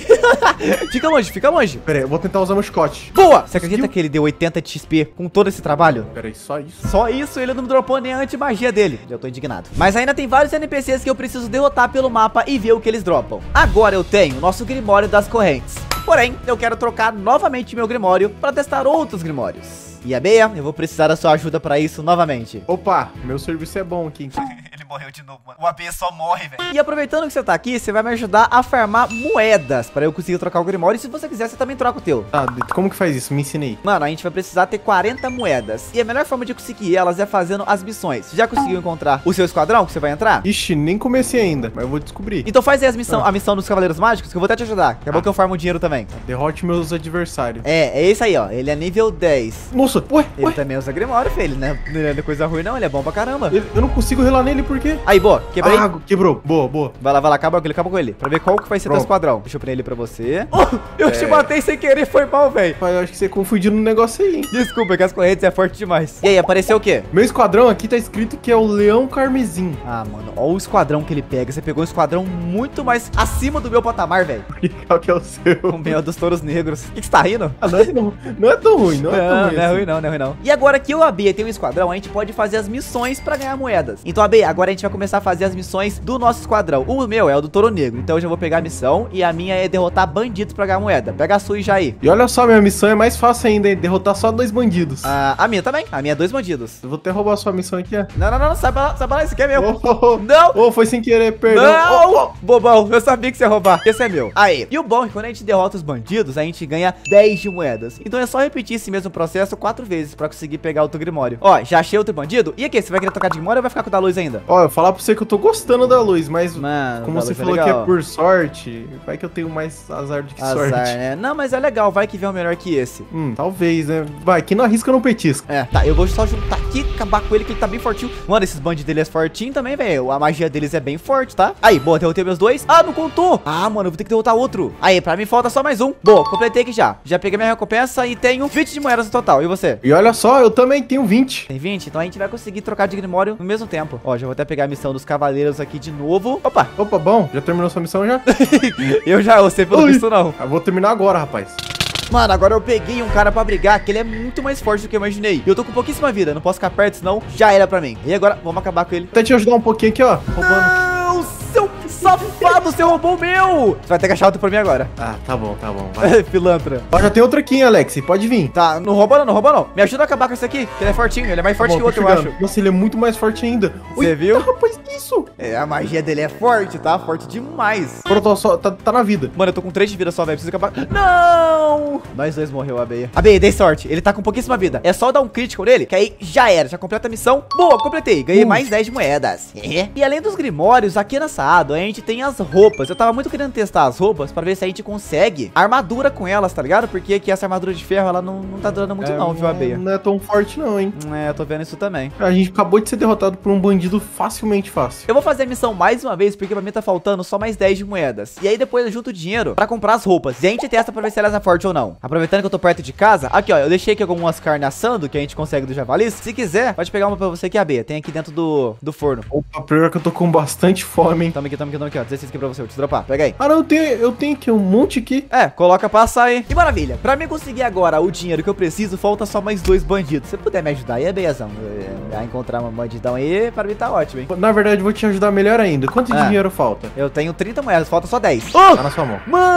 Fica longe. Pera aí, eu vou tentar usar meu chicote. Boa! Você acredita que ele deu 80 de XP com todo esse trabalho? Pera aí, só isso? Só isso, ele não me dropou nem a anti-magia dele. Já tô indignado. Mas ainda tem vários NPCs que eu preciso derrotar pelo mapa e ver o que eles dropam. Agora eu tenho o nosso Grimório das correntes. Porém, eu quero trocar novamente meu Grimório para testar outros Grimórios. E a Bea, eu vou precisar da sua ajuda pra isso novamente. Opa, meu serviço é bom aqui. Ele morreu de novo, mano. O AB só morre, velho. E aproveitando que você tá aqui, você vai me ajudar a farmar moedas pra eu conseguir trocar o Grimório. E se você quiser, você também troca o teu. Tá, como que faz isso? Me ensinei. Mano, a gente vai precisar ter 40 moedas. E a melhor forma de conseguir elas é fazendo as missões. Você já conseguiu encontrar o seu esquadrão que você vai entrar? Ixi, nem comecei ainda, mas eu vou descobrir. Então faz aí a missão dos Cavaleiros Mágicos, que eu vou até te ajudar. Acabou que eu farmo dinheiro também. Derrote meus adversários. É esse aí, ó. Ele é nível 10. Nossa, ué. Ele também usa Grimório, filho. Não é coisa ruim, não. Ele é bom pra caramba. Eu não consigo relar nele, por quê? aqui. Aí, boa, quebrei. Ah, quebrou. Boa, boa. Vai lá, acaba com ele. Pra ver qual que vai ser teu Pronto. esquadrão. Deixa eu prender ele pra você. Oh, eu te matei sem querer, foi mal, velho. Pai, eu acho que você confundiu no negócio aí, hein? Desculpa, que as correntes é forte demais. E aí, apareceu o quê? Meu esquadrão aqui tá escrito que é o Leão Carmesim. Ah, mano, olha o esquadrão que ele pega. Você pegou um esquadrão muito mais acima do meu patamar, velho. Qual que é o seu? O meu é dos touros negros. O que você tá rindo? Ah, não é tão ruim, não é tão ruim. Não é assim. ruim não, não é ruim não. E agora que o AB tem um esquadrão, a gente pode fazer as missões pra ganhar moedas. Então, AB, agora a gente vai começar a fazer as missões do nosso esquadrão. O meu é o do touro negro, então eu já vou pegar a missão e a minha é derrotar bandidos pra ganhar moeda. Pega a sua e já aí. E olha só, minha missão é mais fácil ainda, hein? Derrotar só 2 bandidos. A minha também. A minha é 2 bandidos. Eu vou até roubar a sua missão aqui, ó. Não, sai pra lá, esse aqui é meu. Não! Não! Foi sem querer, perdão. Não! Bobão, eu sabia que você ia roubar. Esse é meu. Aí. E o bom é que quando a gente derrota os bandidos, a gente ganha 10 de moedas. Então é só repetir esse mesmo processo 4 vezes pra conseguir pegar outro Grimório. Ó, já achei outro bandido. E aqui, você vai querer trocar de Grimório ou vai ficar com o da luz ainda? Ó, eu falar pra você que eu tô gostando da luz, mas Mano, como você falou que é por sorte, vai que eu tenho mais azar do que sorte. Né? Não, mas é legal, vai que vem um melhor que esse. Talvez, né? Vai, quem não arrisca não petisca. É, tá, eu vou só juntar aqui, acabar com ele que ele tá bem fortinho. Mano, esses bandidos dele é fortinho também, velho. A magia deles é bem forte, tá? Aí, boa, derrotei meus 2. Ah, não contou. Ah, mano, eu vou ter que derrotar outro. Aí, pra mim falta só mais um. Boa, completei aqui já. Já peguei minha recompensa e tenho 20 de moedas no total. E você? E olha só, eu também tenho 20. Tem 20? Então a gente vai conseguir trocar de Grimório no mesmo tempo. Ó, já vou até pegar a missão dos cavaleiros aqui de novo. Opa! Opa, bom, já terminou sua missão já? Você pelo visto não. Eu vou terminar agora, rapaz. Mano, agora eu peguei um cara pra brigar, que ele é muito mais forte do que eu imaginei. E eu tô com pouquíssima vida, não posso ficar perto, senão já era pra mim. E agora, vamos acabar com ele. Até te ajudar um pouquinho aqui, ó. Roubando. Não, seu safado, você roubou o meu. Você vai ter que achar outro pra mim agora. Ah, tá bom, vai. Pilantra. Ó, já tem outro aqui, hein, Alex, pode vir. Tá, não rouba não. Me ajuda a acabar com esse aqui, que ele é fortinho, ele é mais forte que o outro, eu acho. Nossa, ele é muito mais forte ainda. Você viu? Rapaz, que isso? É, a magia dele é forte, tá? Forte demais. Pronto, só, tá na vida. Mano, eu tô com 3 de vida só, velho. Preciso acabar. Não! Nós dois morreu, Abeia. Abeia, dei sorte. Ele tá com pouquíssima vida. É só dar um crítico nele, que aí já era. Já completa a missão. Boa, completei. Ganhei mais 10 de moedas. E além dos grimórios, aqui nessa aba, a gente tem as roupas. Eu tava muito querendo testar as roupas pra ver se a gente consegue armadura com elas, tá ligado? Porque aqui essa armadura de ferro, ela não tá durando muito não, viu, Abeia? Não é tão forte não, hein? É, eu tô vendo isso também. A gente acabou de ser derrotado por um bandido facilmente fácil. Eu vou fazer a missão mais uma vez, porque pra mim tá faltando só mais 10 de moedas. E aí depois eu junto o dinheiro pra comprar as roupas. E a gente testa pra ver se elas é forte ou não. Aproveitando que eu tô perto de casa, aqui ó, eu deixei aqui algumas carnes assando, que a gente consegue do javalis. Se quiser, pode pegar uma pra você aqui, AB. Tem aqui dentro do forno. Opa, pior que eu tô com bastante fome, hein? Tamo aqui, ó. 16 aqui pra você, vou te dropar. Pega aí. Ah, não, eu tenho aqui um monte aqui. É, coloca pra assar aí. E maravilha. Pra mim conseguir agora o dinheiro que eu preciso, falta só mais 2 bandidos. Se puder me ajudar aí, é bezão. A encontrar um bandidão aí, pra mim tá ótimo, hein? Na verdade, eu vou te ajudar melhor ainda. Quanto dinheiro falta? Eu tenho 30 moedas, falta só 10. Tá na sua mão.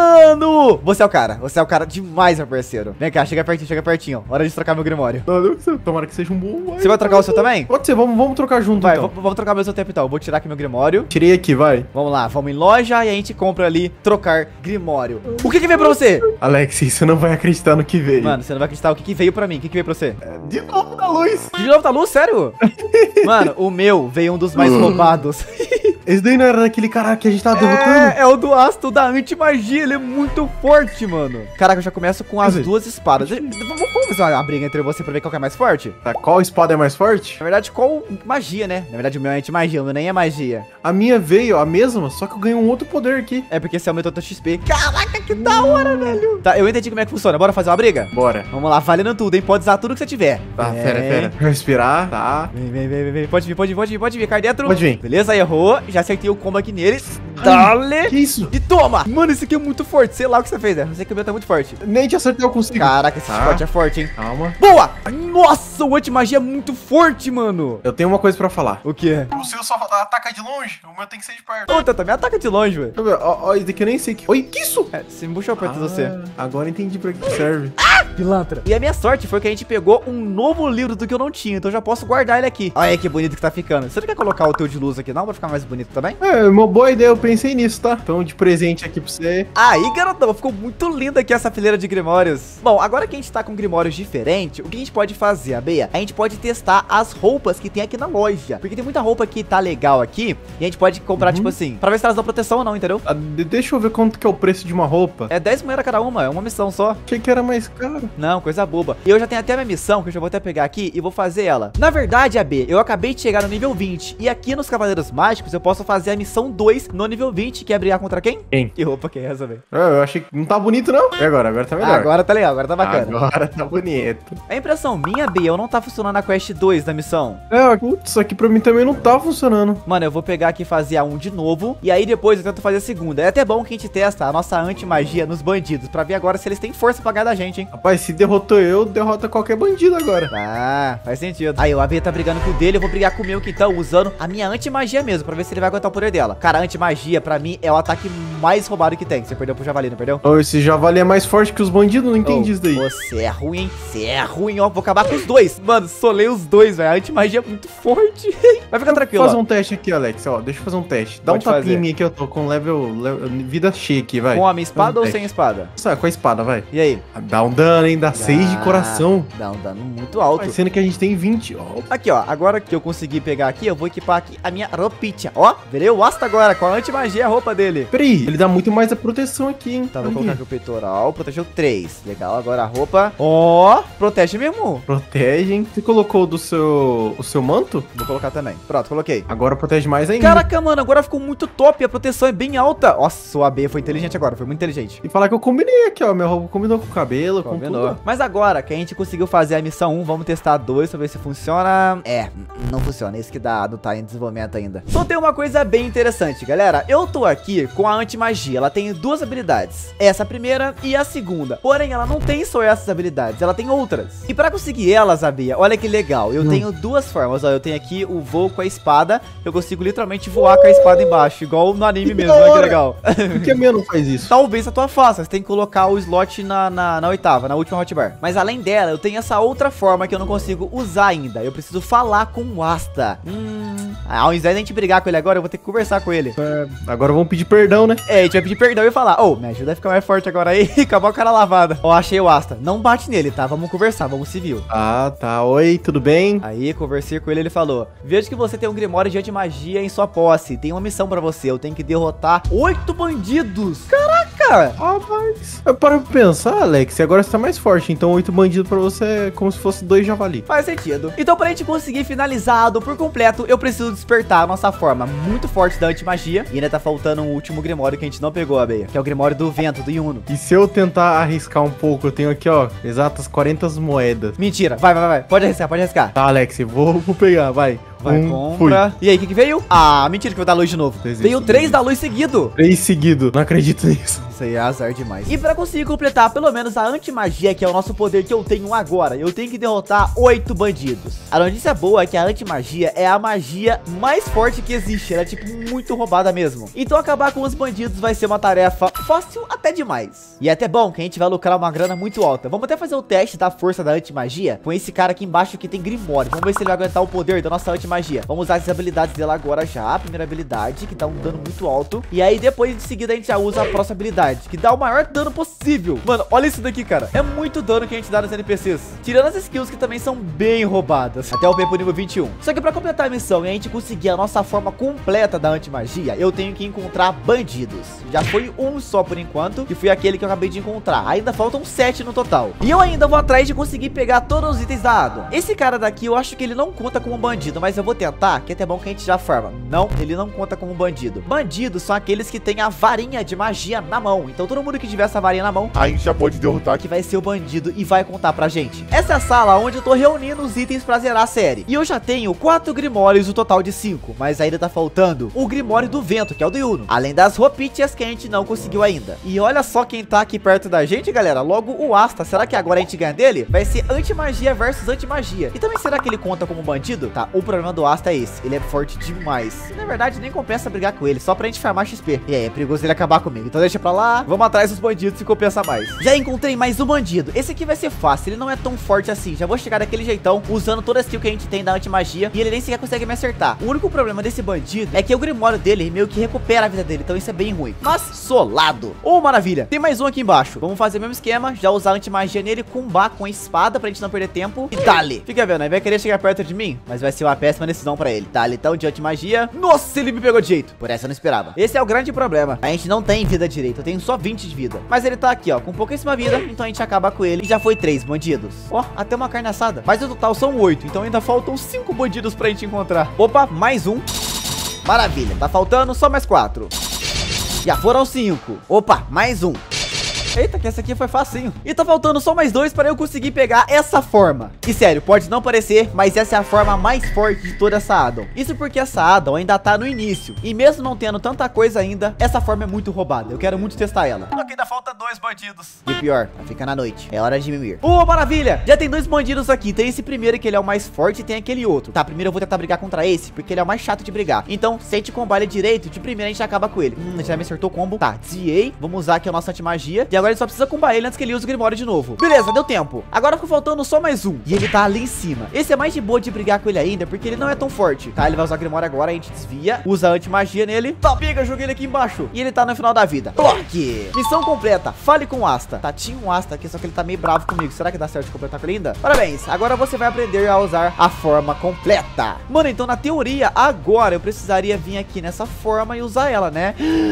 Mano! Você é o cara demais, meu parceiro. Vem cá, chega pertinho. Hora de trocar meu grimório. Tomara que seja um bom. Você vai trocar o seu também? Pode ser, vamos trocar junto, Vai, então. vamos trocar ao mesmo tempo então. Eu vou tirar aqui meu grimório. Tirei aqui, vai. Vamos lá, vamos em loja e a gente compra ali, trocar grimório. O que veio pra você? Alex, você não vai acreditar no que veio. Mano, você não vai acreditar o que veio pra mim. O que veio pra você? De novo da luz. De novo da luz? Sério? Mano, o meu veio um dos mais roubados. Esse daí não era daquele cara que a gente tava derrotando? É o do ácido da anti-magia. Ele é muito forte, mano. Caraca, eu já começo com as 2 espadas. Vamos fazer uma briga entre você pra ver qual que é mais forte? Tá, qual espada é mais forte? Na verdade, qual magia, né? Na verdade, o meu é anti-magia, o meu nem é magia. A minha veio a mesma, só que eu ganhei um outro poder aqui. É porque você aumentou teu XP. Caraca, que da hora, velho. Tá, eu entendi como é que funciona. Bora fazer uma briga? Bora. Vamos lá, valendo tudo, hein? Pode usar tudo que você tiver. Tá, pera. Respirar, tá. Vem. Pode vir. Cai dentro. Pode vir. Beleza, errou. Já acertei o combo aqui nele. Dale. Que isso? E toma. Mano, esse aqui é muito forte. Sei lá o que você fez, né? Eu sei que o meu tá muito forte. Nem te acertei, eu consigo. Caraca, esse chicote é forte, hein? Calma. Boa! Nossa, o anti-magia é muito forte, mano. Eu tenho uma coisa pra falar. O quê? O seu só ataca de longe, o meu tem que ser de perto. Ô, Tata, me ataca de longe, velho. Deixa eu ver, ó, esse daqui eu nem sei que... Oi, que isso? É, você me puxou perto de você. Agora entendi pra que serve. Pilantra. E a minha sorte foi que a gente pegou um novo livro do que eu não tinha, então eu já posso guardar ele aqui. Olha aí que bonito que tá ficando. Você não quer colocar o teu de luz aqui não, pra ficar mais bonito também? É, uma boa ideia, eu pensei nisso, tá? Então, de presente aqui pra você. Aí, garotão, ficou muito linda aqui essa fileira de grimórios. Bom, agora que a gente tá com grimórios diferentes, o que a gente pode fazer, Abeia? A gente pode testar as roupas que tem aqui na loja. Porque tem muita roupa que tá legal aqui e a gente pode comprar, tipo assim, pra ver se elas dão proteção ou não, entendeu? Deixa eu ver quanto que é o preço de uma roupa. É 10 moedas cada uma, é uma missão só. Achei que era mais caro. Não, coisa boba. E eu já tenho até a minha missão, que eu já vou até pegar aqui e vou fazer ela. Na verdade, AB, eu acabei de chegar no nível 20. E aqui nos Cavaleiros Mágicos eu posso fazer a missão 2 no nível 20, que é brigar contra quem? Quem? Que roupa que é essa, velho? Eu achei que não tá bonito, não. E agora? Agora tá melhor. Agora tá legal, agora tá bacana. Agora tá bonito. A impressão minha, B, eu não tá funcionando a Quest 2 da missão. Putz, isso aqui pra mim também não tá funcionando. Mano, eu vou pegar aqui e fazer a 1 de novo. E aí depois eu tento fazer a segunda. É até bom que a gente testa a nossa anti-magia nos bandidos, pra ver agora se eles têm força pra ganhar da gente, hein? Rapaz, se derrotou eu, derrota qualquer bandido agora. Ah, faz sentido. Aí o AB tá brigando com o dele, eu vou brigar com o meu que então, usando a minha anti-magia mesmo, pra ver se ele vai aguentar o poder dela. Cara, a anti-magia pra mim é o ataque mais roubado que tem. Você perdeu pro javali, não perdeu? Oh, esse javali é mais forte que os bandidos, não entendi isso daí. Você é ruim, hein? Você é ruim, ó. Vou acabar com os dois. Mano, solei os dois, velho. A anti-magia é muito forte. Vai ficar tranquilo. Vou fazer um teste aqui, Alex. Ó, deixa eu fazer um teste. Dá Pode um tapinha fazer. em mim aqui, eu tô com level vida cheia aqui, vai. Com a minha espada Um ou teste. sem espada? Sabe, com a espada, vai. E aí? Dá um dano, hein? Dá 6 de coração. Dá um dano muito alto. Mas sendo que a gente tem 20. Ó, Aqui, ó. Agora que eu consegui pegar aqui, eu vou equipar aqui a minha roupinha. Ó, virei o Asta agora, com a anti-magia a roupa dele. peraí, ele dá muito mais a proteção aqui, hein? Tá, vou Olha colocar aqui. aqui o peitoral. Protegeu 3. Legal, agora a roupa. Ó, protege mesmo. Protege, hein? Você colocou o seu manto? Vou colocar também. Pronto, coloquei. Agora protege mais ainda. Caraca, mano, agora ficou muito top. A proteção é bem alta. Nossa, o AB foi inteligente agora. Foi muito inteligente. E falar que eu combinei aqui, ó. Minha roupa combinou com o cabelo, com Combinou. tudo. Mas agora que a gente conseguiu fazer a missão 1, vamos testar a 2 pra ver se funciona. É, não funciona. Isso que dá, não tá em desenvolvimento ainda. Só tem uma coisa bem interessante, galera. Eu tô aqui com a anti-magia. Ela tem duas habilidades. Essa primeira e a segunda. Porém, ela não tem só essas habilidades. Ela tem outras. E pra conseguir elas, Abia, olha que legal. Eu tenho duas formas. Ó, eu tenho aqui o voo com a espada. Eu consigo literalmente voar com a espada embaixo. Igual no anime mesmo. Olha que legal. Por que a minha não faz isso? Talvez a tua faça, você tem que colocar o slot na oitava, na última hotbar. Mas além dela, eu tenho essa outra forma que eu não consigo usar ainda. Eu preciso falar com o Asta. Ao invés de a gente brigar com ele agora, eu vou ter que conversar com ele. Agora vamos pedir perdão, né? É, a gente vai pedir perdão e falar: ô, me ajuda a ficar mais forte agora aí. Acabou a cara lavada. Ó, achei o Asta. Não bate nele, tá? Vamos conversar, vamos civil. Ah, tá. Oi, tudo bem? Aí, conversei com ele, ele falou: vejo que você tem um grimório de anti-magia em sua posse. Tem uma missão pra você, eu tenho que derrotar 8 bandidos. Caraca! Ah, mas... Eu paro pra pensar, Alex, e agora você tá mais forte, então 8 bandidos pra você é como se fosse 2 javali. Faz sentido. Então, pra gente conseguir finalizado por completo, eu preciso despertar a nossa forma muito forte da anti-magia. E ainda tá faltando um último grimório que a gente não pegou, Abeia, que é o grimório do vento, do Yuno. E se eu tentar arriscar um pouco, eu tenho aqui, ó, exatas 40 moedas. Mentira, vai. Pode arriscar, pode arriscar. Tá, Alex, vou pegar, vai. Vai, compra. E aí, o que veio? Ah, mentira que vai dar luz de novo. Veio 3 da luz seguido. 3 seguido, não acredito nisso. Isso aí é azar demais. E pra conseguir completar pelo menos a anti-magia, que é o nosso poder que eu tenho agora, eu tenho que derrotar 8 bandidos. A notícia boa é que a anti-magia é a magia mais forte que existe. Ela é, tipo, muito roubada mesmo. Então acabar com os bandidos vai ser uma tarefa fácil até demais. E é até bom que a gente vai lucrar uma grana muito alta. Vamos até fazer o teste da força da anti-magia com esse cara aqui embaixo que tem grimório. Vamos ver se ele vai aguentar o poder da nossa anti-magia. Vamos usar as habilidades dela agora já. A primeira habilidade, que dá um dano muito alto. E aí depois, de seguida, a gente já usa a próxima habilidade, que dá o maior dano possível. Mano, olha isso daqui, cara. É muito dano que a gente dá nos NPCs. Tirando as skills que também são bem roubadas. Até o P pro nível 21. Só que pra completar a missão e a gente conseguir a nossa forma completa da anti-magia, eu tenho que encontrar bandidos. Já foi um só por enquanto, que foi aquele que eu acabei de encontrar. Ainda faltam 7 no total. E eu ainda vou atrás de conseguir pegar todos os itens da água. Esse cara daqui, eu acho que ele não conta como bandido, mas eu vou tentar, que é até bom que a gente já forma. Não, ele não conta como bandido. Bandidos são aqueles que têm a varinha de magia na mão. Então todo mundo que tiver essa varinha na mão, A gente já pode derrotar que vai ser o bandido e vai contar pra gente. Essa é a sala onde eu tô reunindo os itens pra zerar a série. E eu já tenho 4 grimórios, o total de 5. Mas ainda tá faltando o grimório do vento, que é o do Yuno. Além das roupinhas que a gente não conseguiu ainda. E olha só quem tá aqui perto da gente, galera. Logo o Asta. Será que agora a gente ganha dele? Vai ser anti-magia versus anti-magia. E também será que ele conta como bandido? Tá, o problema problema do Asta é esse. Ele é forte demais. E, na verdade, nem compensa brigar com ele, só pra gente farmar XP. E aí, é perigoso ele acabar comigo. Então deixa pra lá. Vamos atrás dos bandidos, se compensa mais. Já encontrei mais um bandido. Esse aqui vai ser fácil. Ele não é tão forte assim. Já vou chegar daquele jeitão, usando toda a skill que a gente tem da anti-magia. E ele nem sequer consegue me acertar. O único problema desse bandido é que o grimório dele meio que recupera a vida dele. Então isso é bem ruim. Mas, solado. Oh, maravilha. Tem mais um aqui embaixo. Vamos fazer o mesmo esquema. Já usar anti-magia nele, combar com a espada pra gente não perder tempo. E dali. Fica vendo, ele vai querer chegar perto de mim, mas vai ser uma péssima decisão pra ele. Dali, então, de anti-magia. Nossa, ele me pegou de jeito. Por essa eu não esperava. Esse é o grande problema. A gente não tem vida direito. Eu tenho só 20 de vida. Mas ele tá aqui, ó, com pouquíssima vida. Então a gente acaba com ele. E já foi 3 bandidos. Ó, até uma carne assada. Mas no total são 8. Então ainda faltam 5 bandidos pra gente encontrar. Opa, mais um. Maravilha. Tá faltando só mais 4. Já foram 5. Opa, mais um. Eita, que essa aqui foi facinho. E tá faltando só mais 2 para eu conseguir pegar essa forma. E sério, pode não parecer, mas essa é a forma mais forte de toda essa addon. Isso porque essa addon ainda tá no início. E mesmo não tendo tanta coisa ainda, essa forma é muito roubada. Eu quero muito testar ela. Aqui ainda falta 2 bandidos. E pior, fica na noite. É hora de mimir. Oh, maravilha! Já tem 2 bandidos aqui. Tem esse primeiro que ele é o mais forte e tem aquele outro. Tá, primeiro eu vou tentar brigar contra esse, porque ele é o mais chato de brigar. Então, se a gente combar ele direito, de primeira a gente acaba com ele. Já me acertou o combo. Tá, desviei. Vamos usar aqui a nossa anti-magia. E agora ele só precisa combar ele antes que ele use o grimório de novo. Beleza, deu tempo. Agora ficou faltando só mais um. E ele tá ali em cima. Esse é mais de boa de brigar com ele ainda, porque ele não é tão forte. Tá, ele vai usar o grimório agora, a gente desvia. Usa a anti-magia nele. Tá, pega, joguei ele aqui embaixo. E ele tá no final da vida. Bloque. Missão completa. Fale com o Asta. Tá, tinha um Asta aqui, só que ele tá meio bravo comigo. Será que dá certo de completar com ele ainda? Parabéns. Agora você vai aprender a usar a forma completa. Mano, então na teoria, agora eu precisaria vir aqui nessa forma e usar ela, né?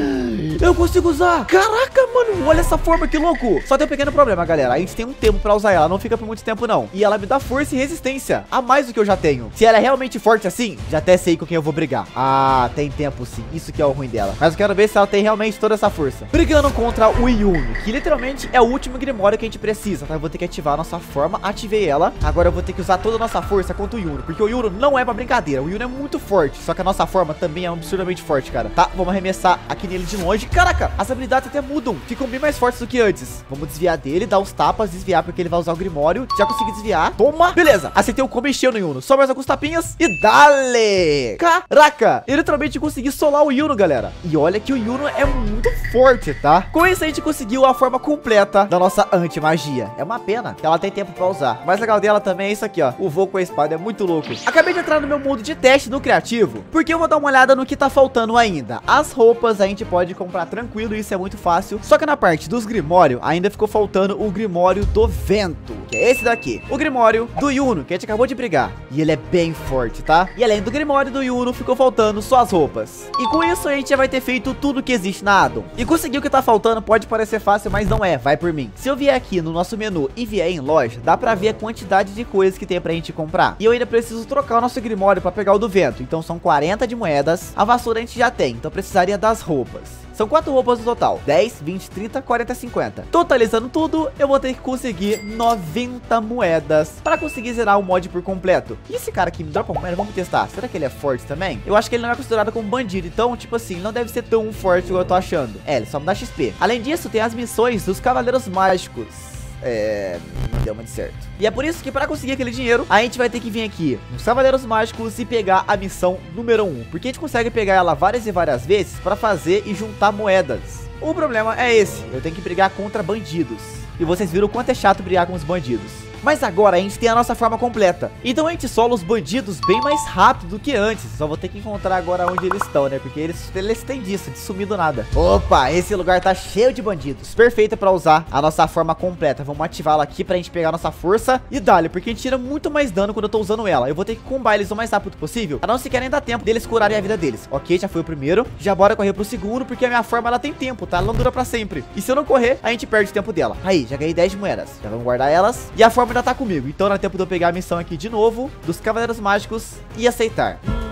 Eu consigo usar. Caraca, mano. Olha essa forma, que louco. Só tem um pequeno problema, galera. A gente tem um tempo pra usar ela. Não fica por muito tempo, não. E ela me dá força e resistência. A mais do que eu já tenho. Se ela é realmente forte assim, já até sei com quem eu vou brigar. Ah, tem tempo sim. Isso que é o ruim dela. Mas eu quero ver se ela tem realmente toda essa força. Brigando contra o Yuno, que literalmente é o último grimório que a gente precisa, tá? Eu vou ter que ativar a nossa forma. Ativei ela. Agora eu vou ter que usar toda a nossa força contra o Yuno, porque o Yuno não é pra brincadeira. O Yuno é muito forte. Só que a nossa forma também é absurdamente forte, cara. Tá, vamos arremessar aqui nele de longe. Caraca, as habilidades até mudam. Ficam bem mais fortes do que antes. Vamos desviar dele, dar os tapas, desviar, porque ele vai usar o grimório. Já consegui desviar. Toma. Beleza, acertei o combo e encheu no Yuno. Só mais alguns tapinhas e dale. Caraca, eu literalmente consegui solar o Yuno, galera. E olha que o Yuno é muito forte, tá? Com isso a gente conseguiu a forma completa da nossa anti-magia. É uma pena que ela tem tempo pra usar. O mais legal dela também é isso aqui, ó. O voo com a espada é muito louco. Acabei de entrar no meu mundo de teste no criativo, porque eu vou dar uma olhada no que tá faltando ainda. As roupas a gente pode comprar tranquilo, isso é muito fácil. Só que na parte dos grimório ainda ficou faltando o grimório do vento, que é esse daqui. O grimório do Yuno, que a gente acabou de brigar. E ele é bem forte, tá? E além do grimório do Yuno, ficou faltando só as roupas. E com isso a gente já vai ter feito tudo que existe na addon. E conseguir o que tá faltando pode parecer fácil, mas não é. Vai por mim. Se eu vier aqui no nosso menu e vier em loja, dá pra ver a quantidade de coisas que tem pra gente comprar. E eu ainda preciso trocar o nosso grimório pra pegar o do vento. Então são 40 de moedas. A vassoura a gente já tem, então precisaria das roupas. São 4 roupas no total. 10, 20, 30, 40, 50. Totalizando tudo, eu vou ter que conseguir 90 moedas para conseguir zerar o mod por completo. E esse cara aqui me dropa moeda, vamos testar. Será que ele é forte também? Eu acho que ele não é considerado como bandido. Então, tipo assim, não deve ser tão forte como eu tô achando. É, ele só me dá XP. Além disso, tem as missões dos Cavaleiros Mágicos. Não deu muito certo. E é por isso que para conseguir aquele dinheiro, a gente vai ter que vir aqui nos Cavaleiros Mágicos e pegar a missão número 1. Porque a gente consegue pegar ela várias e várias vezes para fazer e juntar moedas. O problema é esse, eu tenho que brigar contra bandidos. E vocês viram o quanto é chato brigar com os bandidos. Mas agora a gente tem a nossa forma completa. Então a gente sola os bandidos bem mais rápido do que antes. Só vou ter que encontrar agora onde eles estão, né? Porque eles têm disso, de sumir do nada. Opa, esse lugar tá cheio de bandidos. Perfeito pra usar a nossa forma completa. Vamos ativá-la aqui pra gente pegar a nossa força. E dá-lhe, porque a gente tira muito mais dano quando eu tô usando ela. Eu vou ter que combar eles o mais rápido possível, pra não sequer nem dar tempo deles curarem a vida deles. Ok, já foi o primeiro. Já bora correr pro segundo, porque a minha forma ela tem tempo, tá? Ela não dura pra sempre. E se eu não correr, a gente perde o tempo dela. Aí, já ganhei 10 de moedas. Já vamos guardar elas. E a forma ainda tá comigo. Então dá tempo de eu pegar a missão aqui de novo, dos Cavaleiros Mágicos, e aceitar.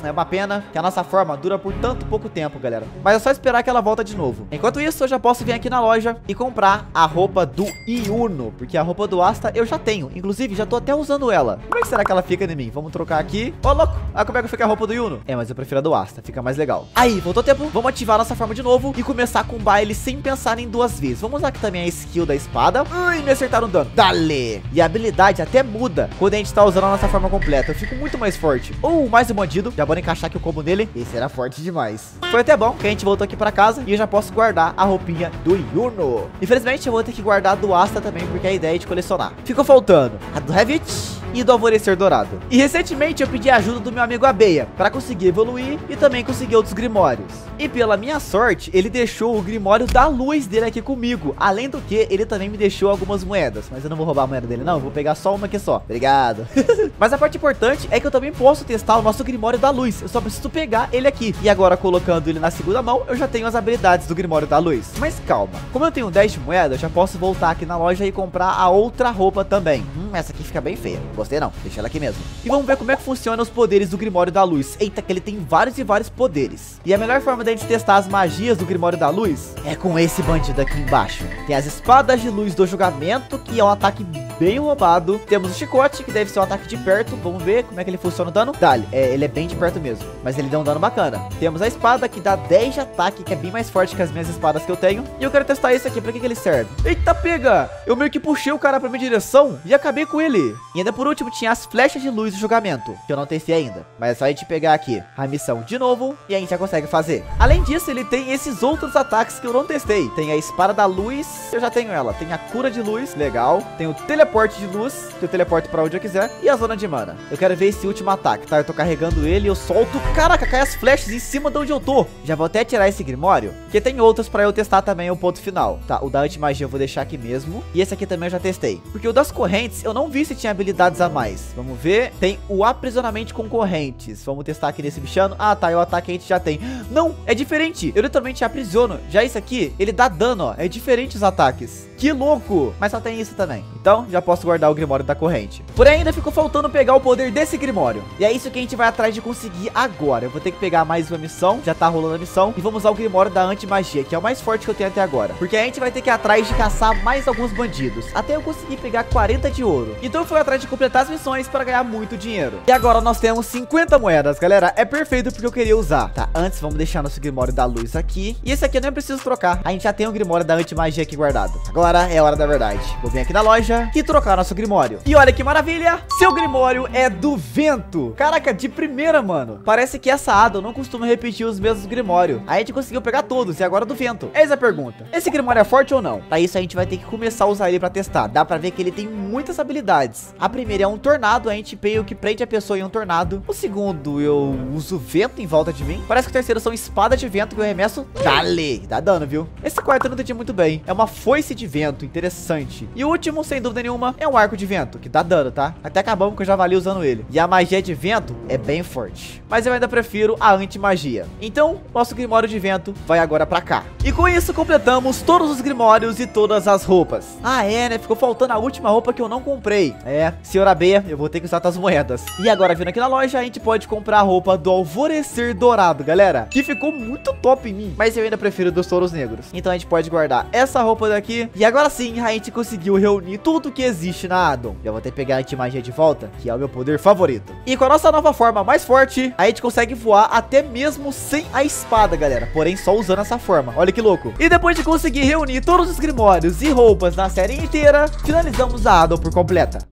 É uma pena que a nossa forma dura por tanto pouco tempo, galera. Mas é só esperar que ela volta de novo. Enquanto isso, eu já posso vir aqui na loja e comprar a roupa do Yuno, porque a roupa do Asta eu já tenho. Inclusive, já tô até usando ela. Como é que será que ela fica em mim? Vamos trocar aqui. Ô, louco! Ah, como é que fica a roupa do Yuno? É, mas eu prefiro a do Asta, fica mais legal. Aí, voltou tempo. Vamos ativar nossa forma de novo e começar com o baile sem pensar em duas vezes. Vamos usar aqui também a skill da espada. Ui, me acertaram o dano. Dale! E a habilidade até muda quando a gente tá usando a nossa forma completa. Eu fico muito mais forte. Mais um bandido. Já bora encaixar aqui o combo dele. Esse era forte demais. Foi até bom que a gente voltou aqui pra casa e eu já posso guardar a roupinha do Yuno. Infelizmente, eu vou ter que guardar a do Asta também, porque é a ideia de colecionar. Ficou faltando a do Revit e do Alvorecer Dourado. E recentemente eu pedi a ajuda do meu amigo Abeia para conseguir evoluir e também conseguir outros grimórios. E pela minha sorte, ele deixou o grimório da luz dele aqui comigo. Além do que, ele também me deixou algumas moedas. Mas eu não vou roubar a moeda dele não, eu vou pegar só uma aqui só. Obrigado. Mas a parte importante é que eu também posso testar o nosso grimório da luz. Eu só preciso pegar ele aqui. E agora, colocando ele na segunda mão, eu já tenho as habilidades do grimório da luz. Mas calma, como eu tenho 10 de moeda, eu já posso voltar aqui na loja e comprar a outra roupa também. Essa aqui fica bem feia. Gostei não, deixa ela aqui mesmo. E vamos ver como é que funciona os poderes do Grimório da Luz. Eita, que ele tem vários e vários poderes. E a melhor forma da gente testar as magias do Grimório da Luz é com esse bandido aqui embaixo. Tem as espadas de luz do julgamento, que é um ataque bem roubado. Temos o chicote, que deve ser um ataque de perto. Vamos ver como é que ele funciona o dano. Dá, ele é bem de perto mesmo, mas ele dá um dano bacana. Temos a espada, que dá 10 de ataque, que é bem mais forte que as minhas espadas que eu tenho. E eu quero testar esse aqui, pra que ele serve? Eita, pega! Eu meio que puxei o cara pra minha direção e acabei com ele. E ainda por último tinha as flechas de luz do julgamento, que eu não testei ainda. Mas é só a gente pegar aqui a missão de novo e a gente já consegue fazer. Além disso, ele tem esses outros ataques que eu não testei. Tem a espada da luz, eu já tenho ela. Tem a cura de luz, legal. Tem o teleporte de luz, que eu teleporto pra onde eu quiser. E a zona de mana. Eu quero ver esse último ataque, tá? Eu tô carregando ele e eu solto. Caraca, cai as flechas em cima de onde eu tô. Já vou até tirar esse grimório, porque tem outros pra eu testar também o ponto final. Tá, o da anti-magia eu vou deixar aqui mesmo. E esse aqui também eu já testei. Porque o das correntes, eu não vi se tinha habilidades a mais. Vamos ver. Tem o aprisionamento com correntes. Vamos testar aqui nesse bichano. Ah, tá. E o ataque a gente já tem. Não, é diferente. Eu literalmente aprisiono. Já isso aqui, ele dá dano, ó. É diferente os ataques. Que louco. Mas só tem isso também. Então, já posso guardar o grimório da corrente. Porém, ainda ficou faltando pegar o poder desse grimório. E é isso que a gente vai atrás de conseguir agora. Eu vou ter que pegar mais uma missão. Já tá rolando a missão. E vamos usar o grimório da anti-magia, que é o mais forte que eu tenho até agora. Porque a gente vai ter que ir atrás de caçar mais alguns bandidos, até eu conseguir pegar 40 de ouro. Então eu fui atrás de completar as missões para ganhar muito dinheiro. E agora nós temos 50 moedas, galera. É perfeito porque eu queria usar. Tá, antes vamos deixar nosso grimório da luz aqui. E esse aqui eu nem preciso trocar. A gente já tem o grimório da anti-magia aqui guardado. Agora é hora da verdade. Vou vir aqui na loja e trocar nosso grimório. E olha que maravilha, seu grimório é do vento. Caraca, de primeira, mano. Parece que essa Ada não costuma repetir os mesmos grimórios. A gente conseguiu pegar todos e agora do vento. Eis a pergunta: esse grimório é forte ou não? Pra isso a gente vai ter que começar a usar ele pra testar. Dá pra ver que ele tem muitas habilidades. A primeira é um tornado, a gente meio que prende a pessoa em um tornado. O segundo, eu uso vento em volta de mim. Parece que o terceiro são espadas de vento que eu arremesso. Dale, dá dano, viu? Esse quarto eu não entendi muito bem. É uma foice de vento, interessante. E o último, sem dúvida nenhuma, é um arco de vento, que dá dano, tá? Até acabamos com o javali usando ele. E a magia de vento é bem forte, mas eu ainda prefiro a anti-magia. Então, nosso grimório de vento vai agora pra cá. E com isso, completamos todos os grimórios e todas as roupas. Ah, é, né? Ficou faltando a última roupa que eu não comprei. É, senhora Beia, eu vou ter que usar as moedas. E agora, vindo aqui na loja, a gente pode comprar a roupa do Alvorecer Dourado, galera, que ficou muito top em mim, mas eu ainda prefiro dos touros negros. Então a gente pode guardar essa roupa daqui. E agora sim, a gente conseguiu reunir tudo que existe na Addon. Já vou ter que pegar a anti-magia de volta, que é o meu poder favorito. E com a nossa nova forma mais forte, a gente consegue voar até mesmo sem a espada, galera. Porém, só usando essa forma. Olha que louco. E depois de conseguir reunir todos os grimórios e roupas na série inteira, finalizamos a Addon por completa.